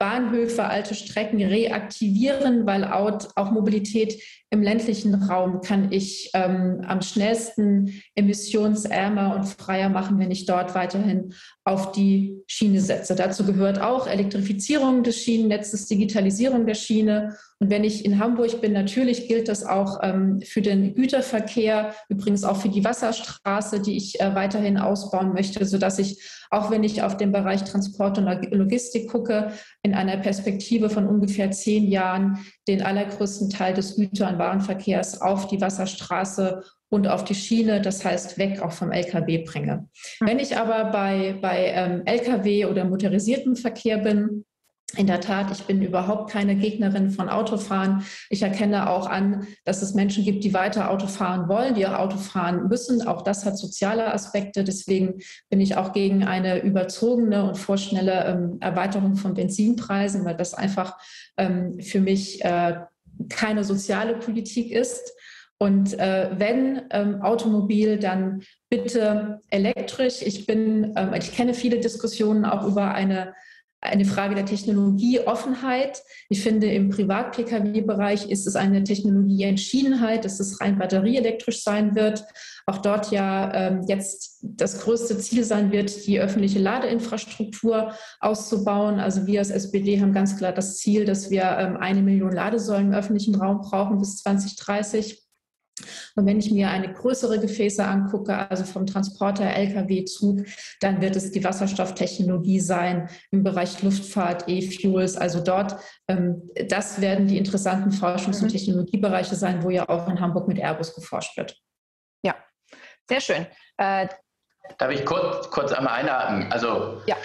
Bahnhöfe, alte Strecken reaktivieren, weil auch Mobilität im ländlichen Raum kann ich ähm, am schnellsten emissionsärmer und freier machen, wenn ich dort weiterhin auf die Schiene setze. Dazu gehört auch Elektrifizierung des Schienennetzes, Digitalisierung der Schiene. Und wenn ich in Hamburg bin, natürlich gilt das auch ähm, für den Güterverkehr, übrigens auch für die Wasserstraße, die ich äh, weiterhin ausbauen möchte, sodass ich, auch wenn ich auf den Bereich Transport und Logistik gucke, in einer Perspektive von ungefähr zehn Jahren den allergrößten Teil des Güter- und Warenverkehrs auf die Wasserstraße und auf die Schiene, das heißt weg auch vom L K W bringe. Wenn ich aber bei, bei ähm, L K W oder motorisiertem Verkehr bin, in der Tat, ich bin überhaupt keine Gegnerin von Autofahren. Ich erkenne auch an, dass es Menschen gibt, die weiter Auto fahren wollen, die auch Auto fahren müssen. Auch das hat soziale Aspekte. Deswegen bin ich auch gegen eine überzogene und vorschnelle ähm, Erweiterung von Benzinpreisen, weil das einfach ähm, für mich äh, keine soziale Politik ist. Und äh, wenn ähm, Automobil, dann bitte elektrisch. Ich bin, ähm, ich kenne viele Diskussionen auch über eine Eine Frage der Technologieoffenheit. Ich finde, im Privat-P K W-Bereich ist es eine Technologieentschiedenheit, dass es rein batterieelektrisch sein wird. Auch dort ja ähm, jetzt das größte Ziel sein wird, die öffentliche Ladeinfrastruktur auszubauen. Also wir als S P D haben ganz klar das Ziel, dass wir ähm, eine Million Ladesäulen im öffentlichen Raum brauchen bis zwanzig dreißig. Und wenn ich mir eine größere Gefäße angucke, also vom Transporter, L K W-Zug, dann wird es die Wasserstofftechnologie sein im Bereich Luftfahrt, E-Fuels. Also dort, ähm, das werden die interessanten Forschungs- und Technologiebereiche sein, wo ja auch in Hamburg mit Airbus geforscht wird. Ja, sehr schön. Äh, Darf ich kurz, kurz einmal einhaken? Also ja.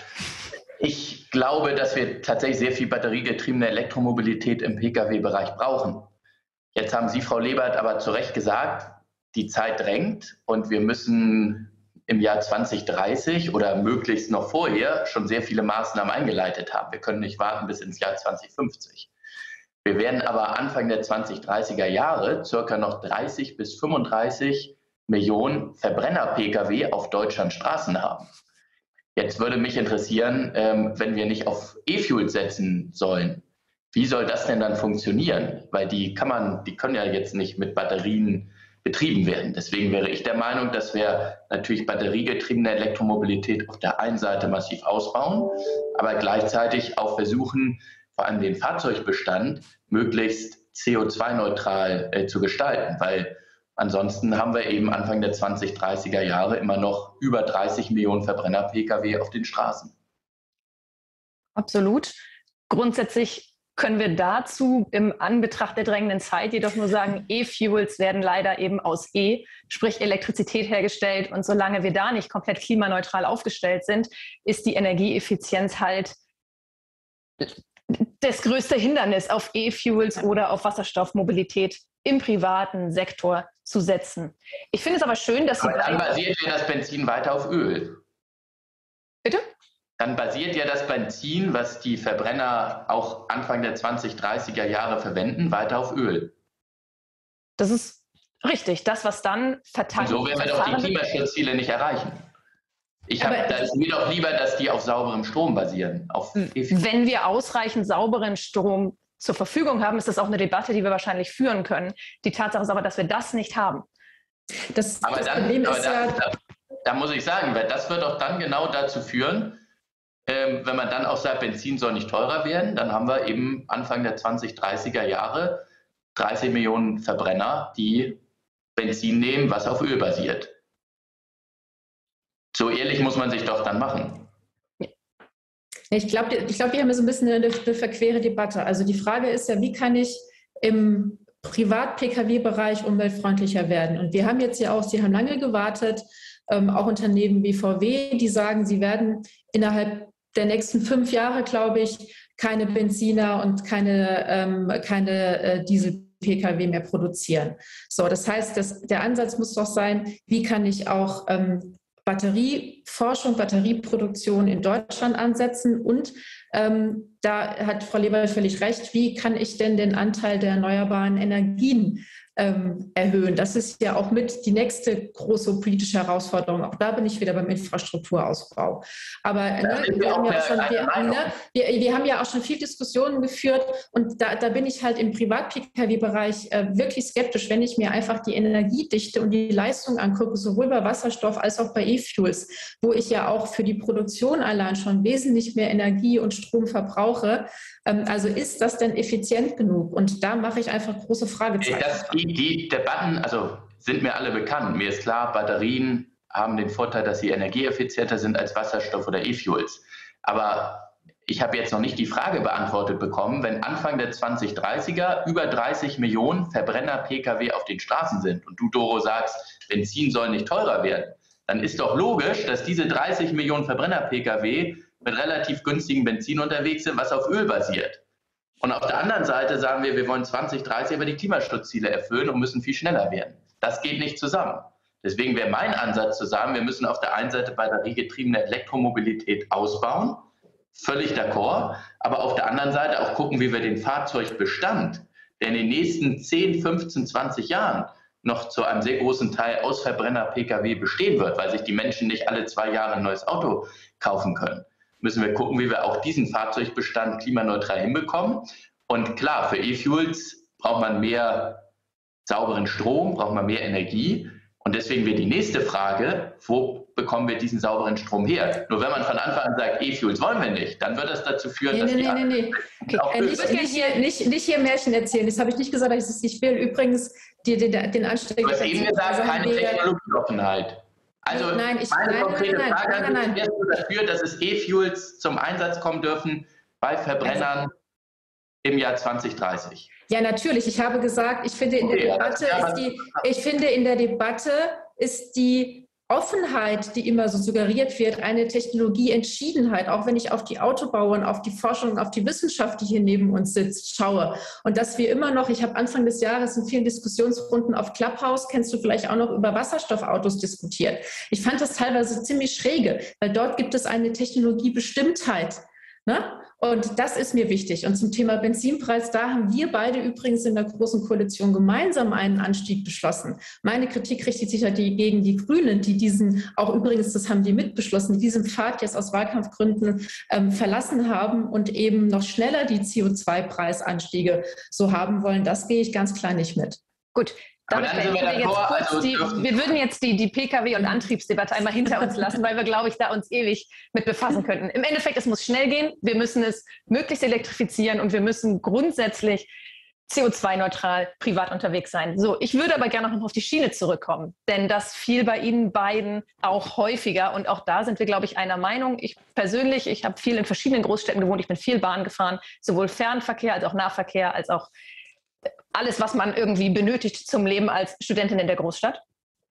Ich glaube, dass wir tatsächlich sehr viel batteriegetriebene Elektromobilität im P K W-Bereich brauchen. Jetzt haben Sie, Frau Lebert, aber zu Recht gesagt, die Zeit drängt und wir müssen im Jahr zwanzig dreißig oder möglichst noch vorher schon sehr viele Maßnahmen eingeleitet haben. Wir können nicht warten bis ins Jahr zwanzig fünfzig. Wir werden aber Anfang der zwanzig dreißiger Jahre circa noch dreißig bis fünfunddreißig Millionen Verbrenner-P K W auf Deutschlands Straßen haben. Jetzt würde mich interessieren, ähm, wenn wir nicht auf E-Fuels setzen sollen, wie soll das denn dann funktionieren? Weil die kann man, die können ja jetzt nicht mit Batterien betrieben werden. Deswegen wäre ich der Meinung, dass wir natürlich batteriegetriebene Elektromobilität auf der einen Seite massiv ausbauen, aber gleichzeitig auch versuchen, vor allem den Fahrzeugbestand möglichst C O zwei neutral äh, zu gestalten. Weil ansonsten haben wir eben Anfang der zwanzig dreißiger Jahre immer noch über dreißig Millionen Verbrenner-P K W auf den Straßen. Absolut. Grundsätzlich können wir dazu im Anbetracht der drängenden Zeit jedoch nur sagen, E-Fuels werden leider eben aus E, sprich Elektrizität hergestellt. Und solange wir da nicht komplett klimaneutral aufgestellt sind, ist die Energieeffizienz halt das größte Hindernis, auf E-Fuels oder auf Wasserstoffmobilität im privaten Sektor zu setzen. Ich finde es aber schön, dass Sie... Aber dann basiert ja das Benzin weiter auf Öl. Bitte? Dann basiert ja das Benzin, was die Verbrenner auch Anfang der zwanzig dreißiger Jahre verwenden, weiter auf Öl. Das ist richtig. Das, was dann verteilt... Und so werden wir doch die Klimaschutzziele nicht erreichen. Ich habe, da ist mir doch lieber, dass die auf sauberem Strom basieren. Auf Wenn wir ausreichend sauberen Strom zur Verfügung haben, ist das auch eine Debatte, die wir wahrscheinlich führen können. Die Tatsache ist aber, dass wir das nicht haben. Das, aber das dann, Problem aber ist da, ja... Da, da muss ich sagen, weil das wird auch dann genau dazu führen, ähm, wenn man dann auch sagt, Benzin soll nicht teurer werden, dann haben wir eben Anfang der zwanzig dreißiger Jahre dreißig Millionen Verbrenner, die Benzin nehmen, was auf Öl basiert. So ehrlich muss man sich doch dann machen. Ich glaube, ich glaub, wir haben so ein bisschen eine, eine verquere Debatte. Also die Frage ist ja, wie kann ich im Privat-P K W-Bereich umweltfreundlicher werden? Und wir haben jetzt ja auch, Sie haben lange gewartet, ähm, auch Unternehmen wie V W, die sagen, sie werden innerhalb der nächsten fünf Jahre, glaube ich, keine Benziner und keine, ähm, keine äh, Diesel-P K W mehr produzieren. So, das heißt, das, der Ansatz muss doch sein, wie kann ich auch ähm, Batterie, Forschung, Batterieproduktion in Deutschland ansetzen. Und ähm, da hat Frau Leber völlig recht, wie kann ich denn den Anteil der erneuerbaren Energien ähm, erhöhen? Das ist ja auch mit die nächste große politische Herausforderung. Auch da bin ich wieder beim Infrastrukturausbau. Aber ne, wir, haben ja auch schon, wir, ne, wir, wir haben ja auch schon viel Diskussionen geführt und da, da bin ich halt im Privat-P K W-Bereich äh, wirklich skeptisch, wenn ich mir einfach die Energiedichte und die Leistung angucke, sowohl bei Wasserstoff als auch bei E-Fuels, wo ich ja auch für die Produktion allein schon wesentlich mehr Energie und Strom verbrauche. Ähm, also ist das denn effizient genug? Und da mache ich einfach große Fragezeichen. Das, die, die Debatten, also sind mir alle bekannt. Mir ist klar, Batterien haben den Vorteil, dass sie energieeffizienter sind als Wasserstoff oder E-Fuels. Aber ich habe jetzt noch nicht die Frage beantwortet bekommen, wenn Anfang der zwanzig dreißiger über dreißig Millionen Verbrenner-P K W auf den Straßen sind und du, Doro, sagst, Benzin soll nicht teurer werden, dann ist doch logisch, dass diese dreißig Millionen Verbrenner-P K W mit relativ günstigem Benzin unterwegs sind, was auf Öl basiert. Und auf der anderen Seite sagen wir, wir wollen zwanzig dreißig aber die Klimaschutzziele erfüllen und müssen viel schneller werden. Das geht nicht zusammen. Deswegen wäre mein Ansatz zu sagen, wir müssen auf der einen Seite batteriegetriebene Elektromobilität ausbauen, völlig d'accord, aber auf der anderen Seite auch gucken, wie wir den Fahrzeugbestand, der in den nächsten zehn, fünfzehn, zwanzig Jahren noch zu einem sehr großen Teil aus Verbrenner-P K W bestehen wird, weil sich die Menschen nicht alle zwei Jahre ein neues Auto kaufen können, müssen wir gucken, wie wir auch diesen Fahrzeugbestand klimaneutral hinbekommen. Und klar, für E-Fuels braucht man mehr sauberen Strom, braucht man mehr Energie. Und deswegen wäre die nächste Frage, wo bekommen wir diesen sauberen Strom her? Nur wenn man von Anfang an sagt, E-Fuels wollen wir nicht, dann wird das dazu führen, nee, dass nee, die nee, nee, nee. Okay. Äh, nicht, nicht, hier, nicht, nicht hier Märchen erzählen, das habe ich nicht gesagt, dass ich es nicht will. Übrigens, die, die, den Anstieg... Du hast eben gesagt, keine Technologieoffenheit. Also nein, ich, meine nein, konkrete nein, Frage nein, nein, nein. ist dafür, dass es E-Fuels zum Einsatz kommen dürfen bei Verbrennern also, im Jahr zwanzig dreißig. Ja, natürlich. Ich habe gesagt, ich finde in der okay, Debatte ja, ist die, ich finde in der Debatte ist die Offenheit, die immer so suggeriert wird, eine Technologieentschiedenheit, auch wenn ich auf die Autobauer und auf die Forschung und auf die Wissenschaft, die hier neben uns sitzt, schaue. Und dass wir immer noch, ich habe Anfang des Jahres in vielen Diskussionsrunden auf Clubhouse, kennst du vielleicht auch noch, über Wasserstoffautos diskutiert. Ich fand das teilweise ziemlich schräge, weil dort gibt es eine Technologiebestimmtheit. Ne? Und das ist mir wichtig. Und zum Thema Benzinpreis, da haben wir beide übrigens in der Großen Koalition gemeinsam einen Anstieg beschlossen. Meine Kritik richtet sich ja die, gegen die Grünen, die diesen, auch übrigens, das haben die mitbeschlossen, die diesen Pfad jetzt aus Wahlkampfgründen ähm, verlassen haben und eben noch schneller die C O zwei Preisanstiege so haben wollen. Das gehe ich ganz klar nicht mit. Gut. Damit wir, wir, jetzt kurz also die, wir würden jetzt die, die P K W- und Antriebsdebatte einmal hinter uns lassen, weil wir, glaube ich, da uns ewig mit befassen könnten. Im Endeffekt, es muss schnell gehen, wir müssen es möglichst elektrifizieren und wir müssen grundsätzlich C O zwei neutral privat unterwegs sein. So, ich würde aber gerne noch auf die Schiene zurückkommen, denn das fiel bei Ihnen beiden auch häufiger und auch da sind wir, glaube ich, einer Meinung. Ich persönlich, ich habe viel in verschiedenen Großstädten gewohnt, ich bin viel Bahn gefahren, sowohl Fernverkehr als auch Nahverkehr, als auch alles, was man irgendwie benötigt zum Leben als Studentin in der Großstadt.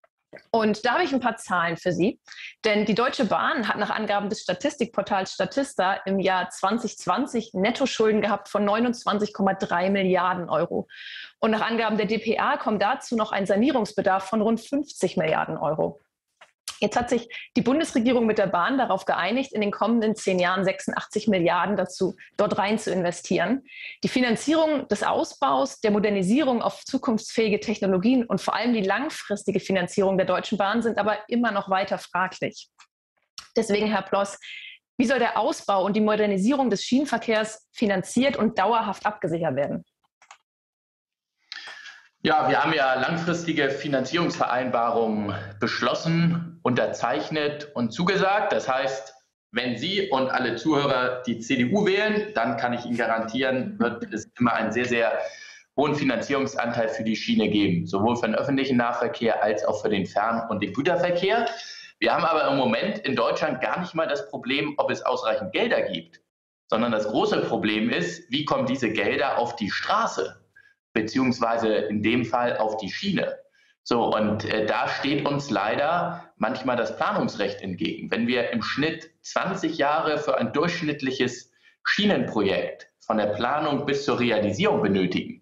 Und da habe ich ein paar Zahlen für Sie. Denn die Deutsche Bahn hat nach Angaben des Statistikportals Statista im Jahr zwanzig zwanzig Nettoschulden gehabt von neunundzwanzig Komma drei Milliarden Euro. Und nach Angaben der D P A kommt dazu noch ein Sanierungsbedarf von rund fünfzig Milliarden Euro. Jetzt hat sich die Bundesregierung mit der Bahn darauf geeinigt, in den kommenden zehn Jahren sechsundachtzig Milliarden dazu, dort rein zu investieren. Die Finanzierung des Ausbaus, der Modernisierung auf zukunftsfähige Technologien und vor allem die langfristige Finanzierung der Deutschen Bahn sind aber immer noch weiter fraglich. Deswegen, Herr Ploss, wie soll der Ausbau und die Modernisierung des Schienenverkehrs finanziert und dauerhaft abgesichert werden? Ja, wir haben ja langfristige Finanzierungsvereinbarungen beschlossen, unterzeichnet und zugesagt. Das heißt, wenn Sie und alle Zuhörer die C D U wählen, dann kann ich Ihnen garantieren, wird es immer einen sehr, sehr hohen Finanzierungsanteil für die Schiene geben, sowohl für den öffentlichen Nahverkehr als auch für den Fern- und den Güterverkehr. Wir haben aber im Moment in Deutschland gar nicht mal das Problem, ob es ausreichend Gelder gibt, sondern das große Problem ist, wie kommen diese Gelder auf die Straße? Beziehungsweise in dem Fall auf die Schiene. So, und äh, da steht uns leider manchmal das Planungsrecht entgegen. Wenn wir im Schnitt zwanzig Jahre für ein durchschnittliches Schienenprojekt von der Planung bis zur Realisierung benötigen,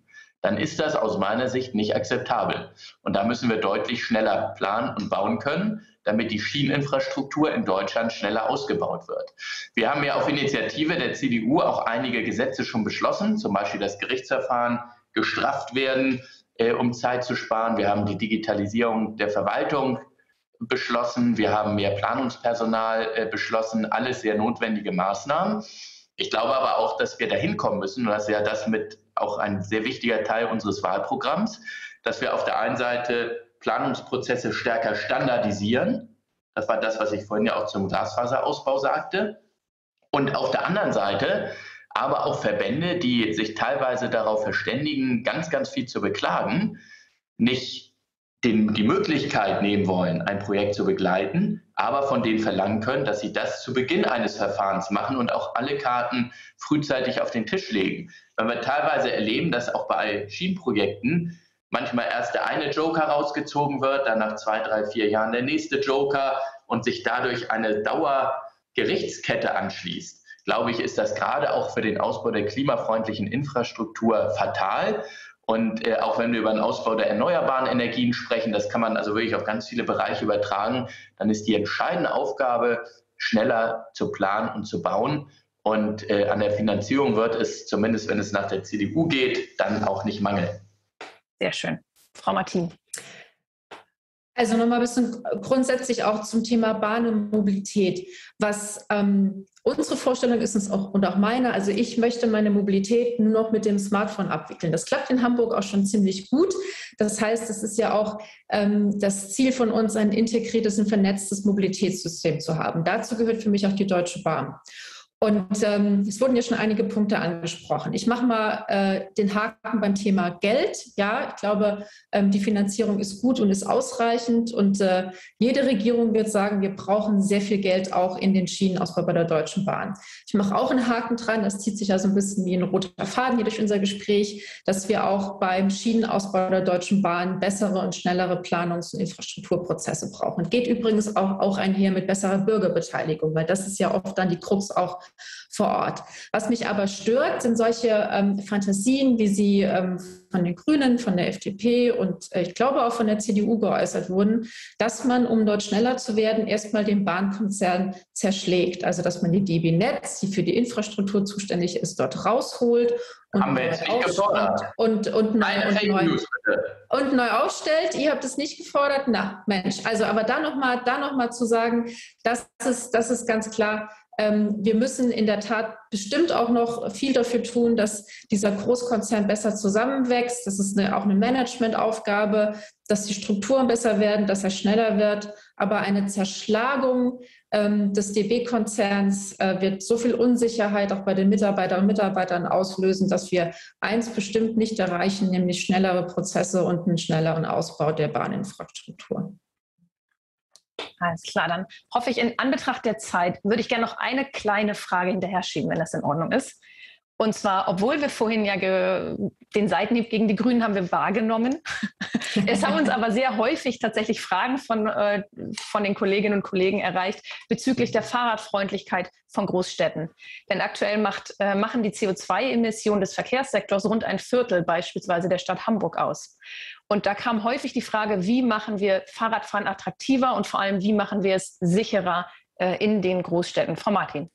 dann ist das aus meiner Sicht nicht akzeptabel. Und da müssen wir deutlich schneller planen und bauen können, damit die Schieneninfrastruktur in Deutschland schneller ausgebaut wird. Wir haben ja auf Initiative der C D U auch einige Gesetze schon beschlossen, zum Beispiel das Gerichtsverfahren gestrafft werden, äh, um Zeit zu sparen. Wir haben die Digitalisierung der Verwaltung beschlossen. Wir haben mehr Planungspersonal äh, beschlossen. Alles sehr notwendige Maßnahmen. Ich glaube aber auch, dass wir dahin kommen müssen, und das ist ja das mit auch ein sehr wichtiger Teil unseres Wahlprogramms, dass wir auf der einen Seite Planungsprozesse stärker standardisieren. Das war das, was ich vorhin ja auch zum Glasfaserausbau sagte. Und auf der anderen Seite aber auch Verbände, die sich teilweise darauf verständigen, ganz, ganz viel zu beklagen, nicht den, die Möglichkeit nehmen wollen, ein Projekt zu begleiten, aber von denen verlangen können, dass sie das zu Beginn eines Verfahrens machen und auch alle Karten frühzeitig auf den Tisch legen. Wenn wir teilweise erleben, dass auch bei Schienenprojekten manchmal erst der eine Joker rausgezogen wird, dann nach zwei, drei, vier Jahren der nächste Joker und sich dadurch eine Dauergerichtskette anschließt, glaube ich, ist das gerade auch für den Ausbau der klimafreundlichen Infrastruktur fatal. Und äh, auch wenn wir über den Ausbau der erneuerbaren Energien sprechen, das kann man also wirklich auf ganz viele Bereiche übertragen, dann ist die entscheidende Aufgabe, schneller zu planen und zu bauen. Und äh, an der Finanzierung wird es, zumindest wenn es nach der C D U geht, dann auch nicht mangeln. Sehr schön. Frau Martin. Also nochmal ein bisschen grundsätzlich auch zum Thema Bahn und Mobilität. Was ähm, unsere Vorstellung ist uns auch, und auch meine, also ich möchte meine Mobilität nur noch mit dem Smartphone abwickeln. Das klappt in Hamburg auch schon ziemlich gut. Das heißt, es ist ja auch ähm, das Ziel von uns, ein integriertes und vernetztes Mobilitätssystem zu haben. Dazu gehört für mich auch die Deutsche Bahn. Und ähm, es wurden ja schon einige Punkte angesprochen. Ich mache mal äh, den Haken beim Thema Geld. Ja, ich glaube, ähm, die Finanzierung ist gut und ist ausreichend. Und äh, jede Regierung wird sagen, wir brauchen sehr viel Geld auch in den Schienenausbau bei der Deutschen Bahn. Ich mache auch einen Haken dran, das zieht sich ja so ein bisschen wie ein roter Faden hier durch unser Gespräch, dass wir auch beim Schienenausbau der Deutschen Bahn bessere und schnellere Planungs- und Infrastrukturprozesse brauchen. Geht übrigens auch, auch einher mit besserer Bürgerbeteiligung, weil das ist ja oft dann die Krux auch vor Ort. Was mich aber stört, sind solche ähm, Fantasien, wie sie ähm, von den Grünen, von der F D P und äh, ich glaube auch von der C D U geäußert wurden, dass man, um dort schneller zu werden, erstmal den Bahnkonzern zerschlägt. Also dass man die D B Netz, die für die Infrastruktur zuständig ist, dort rausholt und, Haben wir jetzt nicht gefordert. und, und, und, neu, und, neu, News, und neu aufstellt. Ihr habt es nicht gefordert? Na, Mensch. Also aber da nochmal da noch mal zu sagen, das ist, das ist ganz klar. Wir müssen in der Tat bestimmt auch noch viel dafür tun, dass dieser Großkonzern besser zusammenwächst. Das ist eine, auch eine Managementaufgabe, dass die Strukturen besser werden, dass er schneller wird. Aber eine Zerschlagung ähm, des D B-Konzerns äh, wird so viel Unsicherheit auch bei den Mitarbeiterinnen und Mitarbeitern auslösen, dass wir eins bestimmt nicht erreichen, nämlich schnellere Prozesse und einen schnelleren Ausbau der Bahninfrastruktur. Alles klar, dann hoffe ich, in Anbetracht der Zeit würde ich gerne noch eine kleine Frage hinterher schieben, wenn das in Ordnung ist. Und zwar, obwohl wir vorhin ja den Seitenhieb gegen die Grünen haben wir wahrgenommen. Es haben uns aber sehr häufig tatsächlich Fragen von, äh, von den Kolleginnen und Kollegen erreicht bezüglich der Fahrradfreundlichkeit von Großstädten. Denn aktuell macht, äh, machen die C O zwei Emissionen des Verkehrssektors rund ein Viertel beispielsweise der Stadt Hamburg aus. Und da kam häufig die Frage, wie machen wir Fahrradfahren attraktiver und vor allem, wie machen wir es sicherer äh, in den Großstädten? Frau Martin.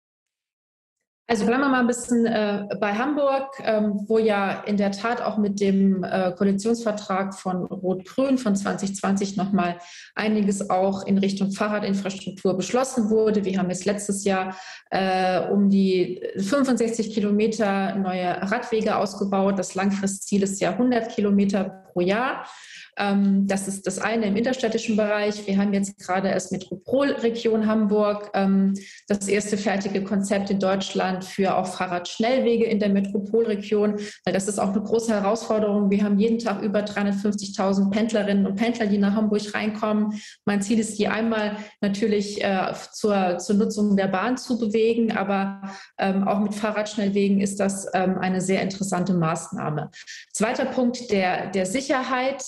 Also bleiben wir mal ein bisschen äh, bei Hamburg, ähm, wo ja in der Tat auch mit dem äh, Koalitionsvertrag von Rot-Grün von zwanzig zwanzig nochmal einiges auch in Richtung Fahrradinfrastruktur beschlossen wurde. Wir haben jetzt letztes Jahr äh, um die fünfundsechzig Kilometer neue Radwege ausgebaut. Das Langfristziel ist ja hundert Kilometer pro Jahr. Das ist das eine im innerstädtischen Bereich. Wir haben jetzt gerade als Metropolregion Hamburg das erste fertige Konzept in Deutschland für auch Fahrradschnellwege in der Metropolregion, weil das ist auch eine große Herausforderung. Wir haben jeden Tag über dreihundertfünfzigtausend Pendlerinnen und Pendler, die nach Hamburg reinkommen. Mein Ziel ist, die einmal natürlich zur, zur Nutzung der Bahn zu bewegen, aber auch mit Fahrradschnellwegen ist das eine sehr interessante Maßnahme. Zweiter Punkt der, der Sicherheit.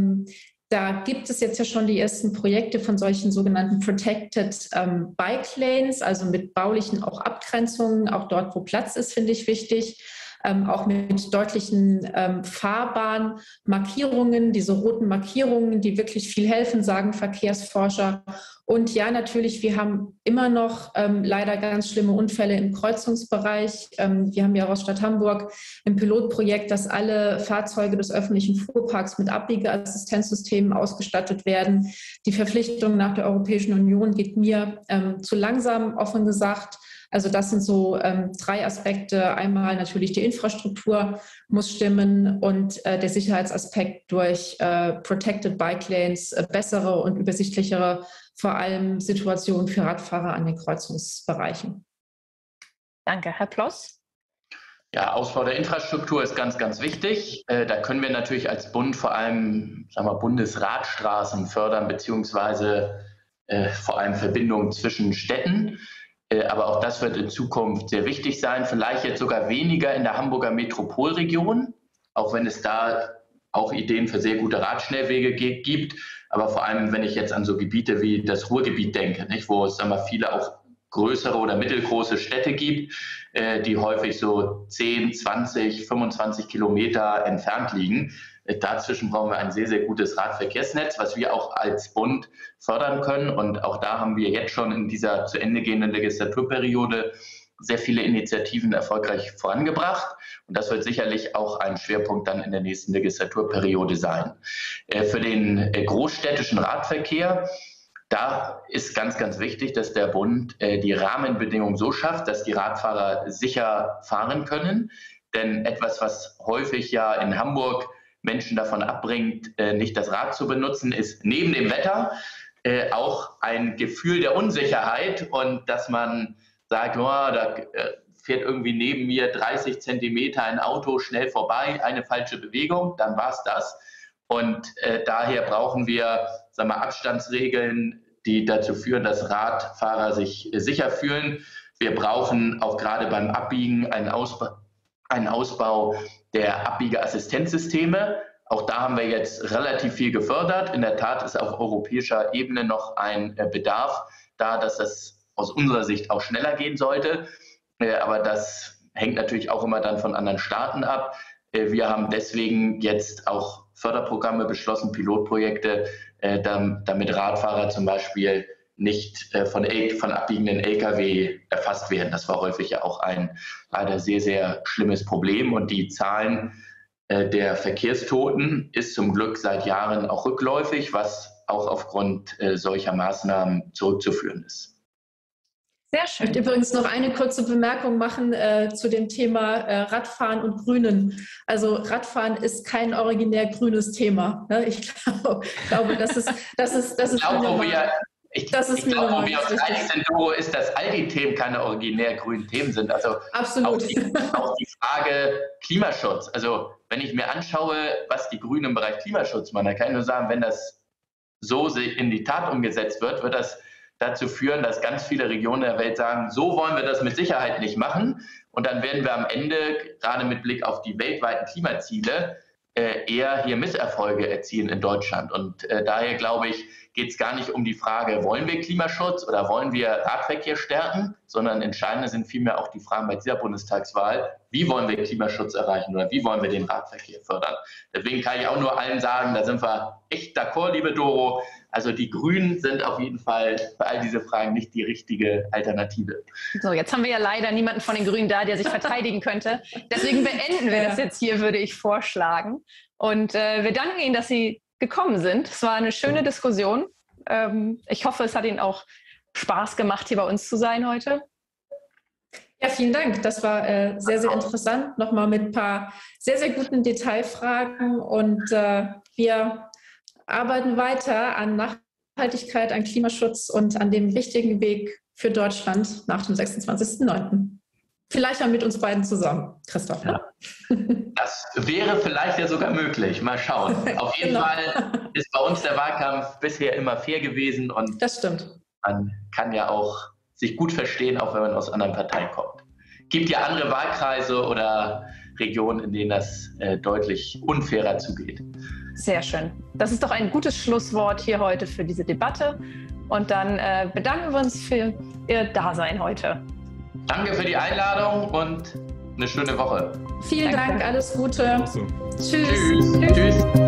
Da gibt es jetzt ja schon die ersten Projekte von solchen sogenannten Protected ähm, Bike Lanes, also mit baulichen auch Abgrenzungen, auch dort, wo Platz ist, finde ich wichtig. ähm, auch mit deutlichen ähm, Fahrbahnmarkierungen, diese roten Markierungen, die wirklich viel helfen, sagen Verkehrsforscher. Und ja, natürlich, wir haben immer noch ähm, leider ganz schlimme Unfälle im Kreuzungsbereich. Ähm, wir haben ja aus Stadt Hamburg im Pilotprojekt, dass alle Fahrzeuge des öffentlichen Fuhrparks mit Abbiegeassistenzsystemen ausgestattet werden. Die Verpflichtung nach der Europäischen Union geht mir ähm, zu langsam, offen gesagt. Also das sind so ähm, drei Aspekte. Einmal natürlich die Infrastruktur muss stimmen und äh, der Sicherheitsaspekt durch äh, Protected Bike Lanes, äh, bessere und übersichtlichere, vor allem Situationen für Radfahrer an den Kreuzungsbereichen. Danke. Herr Ploss? Ja, Ausbau der Infrastruktur ist ganz, ganz wichtig. Äh, da können wir natürlich als Bund vor allem, sagen wir, Bundesradstraßen fördern, beziehungsweise äh, vor allem Verbindungen zwischen Städten. Äh, aber auch das wird in Zukunft sehr wichtig sein. Vielleicht jetzt sogar weniger in der Hamburger Metropolregion, auch wenn es da auch Ideen für sehr gute Radschnellwege gibt. Aber vor allem, wenn ich jetzt an so Gebiete wie das Ruhrgebiet denke, nicht, wo es, sagen wir, viele auch größere oder mittelgroße Städte gibt, äh, die häufig so zehn, zwanzig, fünfundzwanzig Kilometer entfernt liegen. Äh, dazwischen brauchen wir ein sehr, sehr gutes Radverkehrsnetz, was wir auch als Bund fördern können. Und auch da haben wir jetzt schon in dieser zu Ende gehenden Legislaturperiode sehr viele Initiativen erfolgreich vorangebracht. Und das wird sicherlich auch ein Schwerpunkt dann in der nächsten Legislaturperiode sein. Äh, für den äh, großstädtischen Radverkehr, da ist ganz, ganz wichtig, dass der Bund äh, die Rahmenbedingungen so schafft, dass die Radfahrer sicher fahren können. Denn etwas, was häufig ja in Hamburg Menschen davon abbringt, äh, nicht das Rad zu benutzen, ist neben dem Wetter äh, auch ein Gefühl der Unsicherheit und dass man sagt, oh, da äh, fährt irgendwie neben mir dreißig Zentimeter ein Auto schnell vorbei, eine falsche Bewegung, dann war es das. Und äh, daher brauchen wir, sagen wir, Abstandsregeln, die dazu führen, dass Radfahrer sich äh, sicher fühlen. Wir brauchen auch gerade beim Abbiegen einen Ausbau, einen Ausbau der Abbiegeassistenzsysteme. Auch da haben wir jetzt relativ viel gefördert. In der Tat ist auf europäischer Ebene noch ein äh, Bedarf da, dass das aus unserer Sicht auch schneller gehen sollte. Äh, aber das hängt natürlich auch immer dann von anderen Staaten ab. Äh, wir haben deswegen jetzt auch Förderprogramme beschlossen, Pilotprojekte, äh, damit Radfahrer zum Beispiel nicht äh, von, von abbiegenden L K W erfasst werden. Das war häufig ja auch ein leider sehr, sehr schlimmes Problem. Und die Zahlen äh, der Verkehrstoten ist zum Glück seit Jahren auch rückläufig, was auch aufgrund äh, solcher Maßnahmen zurückzuführen ist. Sehr schön. Ich möchte übrigens noch eine kurze Bemerkung machen äh, zu dem Thema äh, Radfahren und Grünen. Also Radfahren ist kein originär grünes Thema. Ne? Ich glaube, glaube, das ist, das ist, das ist ich glaube, wir, ich, das ist ich glaube, wo wir uns einig sind, Doro, ist, dass all die Themen keine originär grünen Themen sind. Also absolut. Auch die, auch die Frage Klimaschutz. Also wenn ich mir anschaue, was die Grünen im Bereich Klimaschutz machen, dann kann ich nur sagen, wenn das so in die Tat umgesetzt wird, wird das dazu führen, dass ganz viele Regionen der Welt sagen, so wollen wir das mit Sicherheit nicht machen. Und dann werden wir am Ende, gerade mit Blick auf die weltweiten Klimaziele, äh, eher hier Misserfolge erzielen in Deutschland. Und äh, daher glaube ich, geht es gar nicht um die Frage, wollen wir Klimaschutz oder wollen wir Radverkehr stärken, sondern entscheidend sind vielmehr auch die Fragen bei dieser Bundestagswahl, wie wollen wir Klimaschutz erreichen oder wie wollen wir den Radverkehr fördern. Deswegen kann ich auch nur allen sagen, da sind wir echt d'accord, liebe Doro. Also die Grünen sind auf jeden Fall für all diese Fragen nicht die richtige Alternative. So, jetzt haben wir ja leider niemanden von den Grünen da, der sich verteidigen könnte. Deswegen beenden wir das jetzt hier, würde ich vorschlagen. Und äh, wir danken Ihnen, dass Sie gekommen sind. Es war eine schöne Diskussion. Ähm, ich hoffe, es hat Ihnen auch Spaß gemacht, hier bei uns zu sein heute. Ja, vielen Dank. Das war äh, sehr, sehr interessant. Nochmal mit ein paar sehr, sehr guten Detailfragen. Und äh, wir arbeiten weiter an Nachhaltigkeit, an Klimaschutz und an dem wichtigen Weg für Deutschland nach dem sechsundzwanzigsten neunten Vielleicht mal mit uns beiden zusammen, Christoph. Ja. Das wäre vielleicht ja sogar möglich. Mal schauen. Auf jeden genau. Fall ist bei uns der Wahlkampf bisher immer fair gewesen. Und das stimmt. Man kann ja auch sich gut verstehen, auch wenn man aus anderen Parteien kommt. Es gibt ja andere Wahlkreise oder Regionen, in denen das äh, deutlich unfairer zugeht. Sehr schön. Das ist doch ein gutes Schlusswort hier heute für diese Debatte. Und dann äh, bedanken wir uns für Ihr Dasein heute. Danke für die Einladung und eine schöne Woche. Vielen Danke. Dank, alles Gute. So. Tschüss. Tschüss. Tschüss.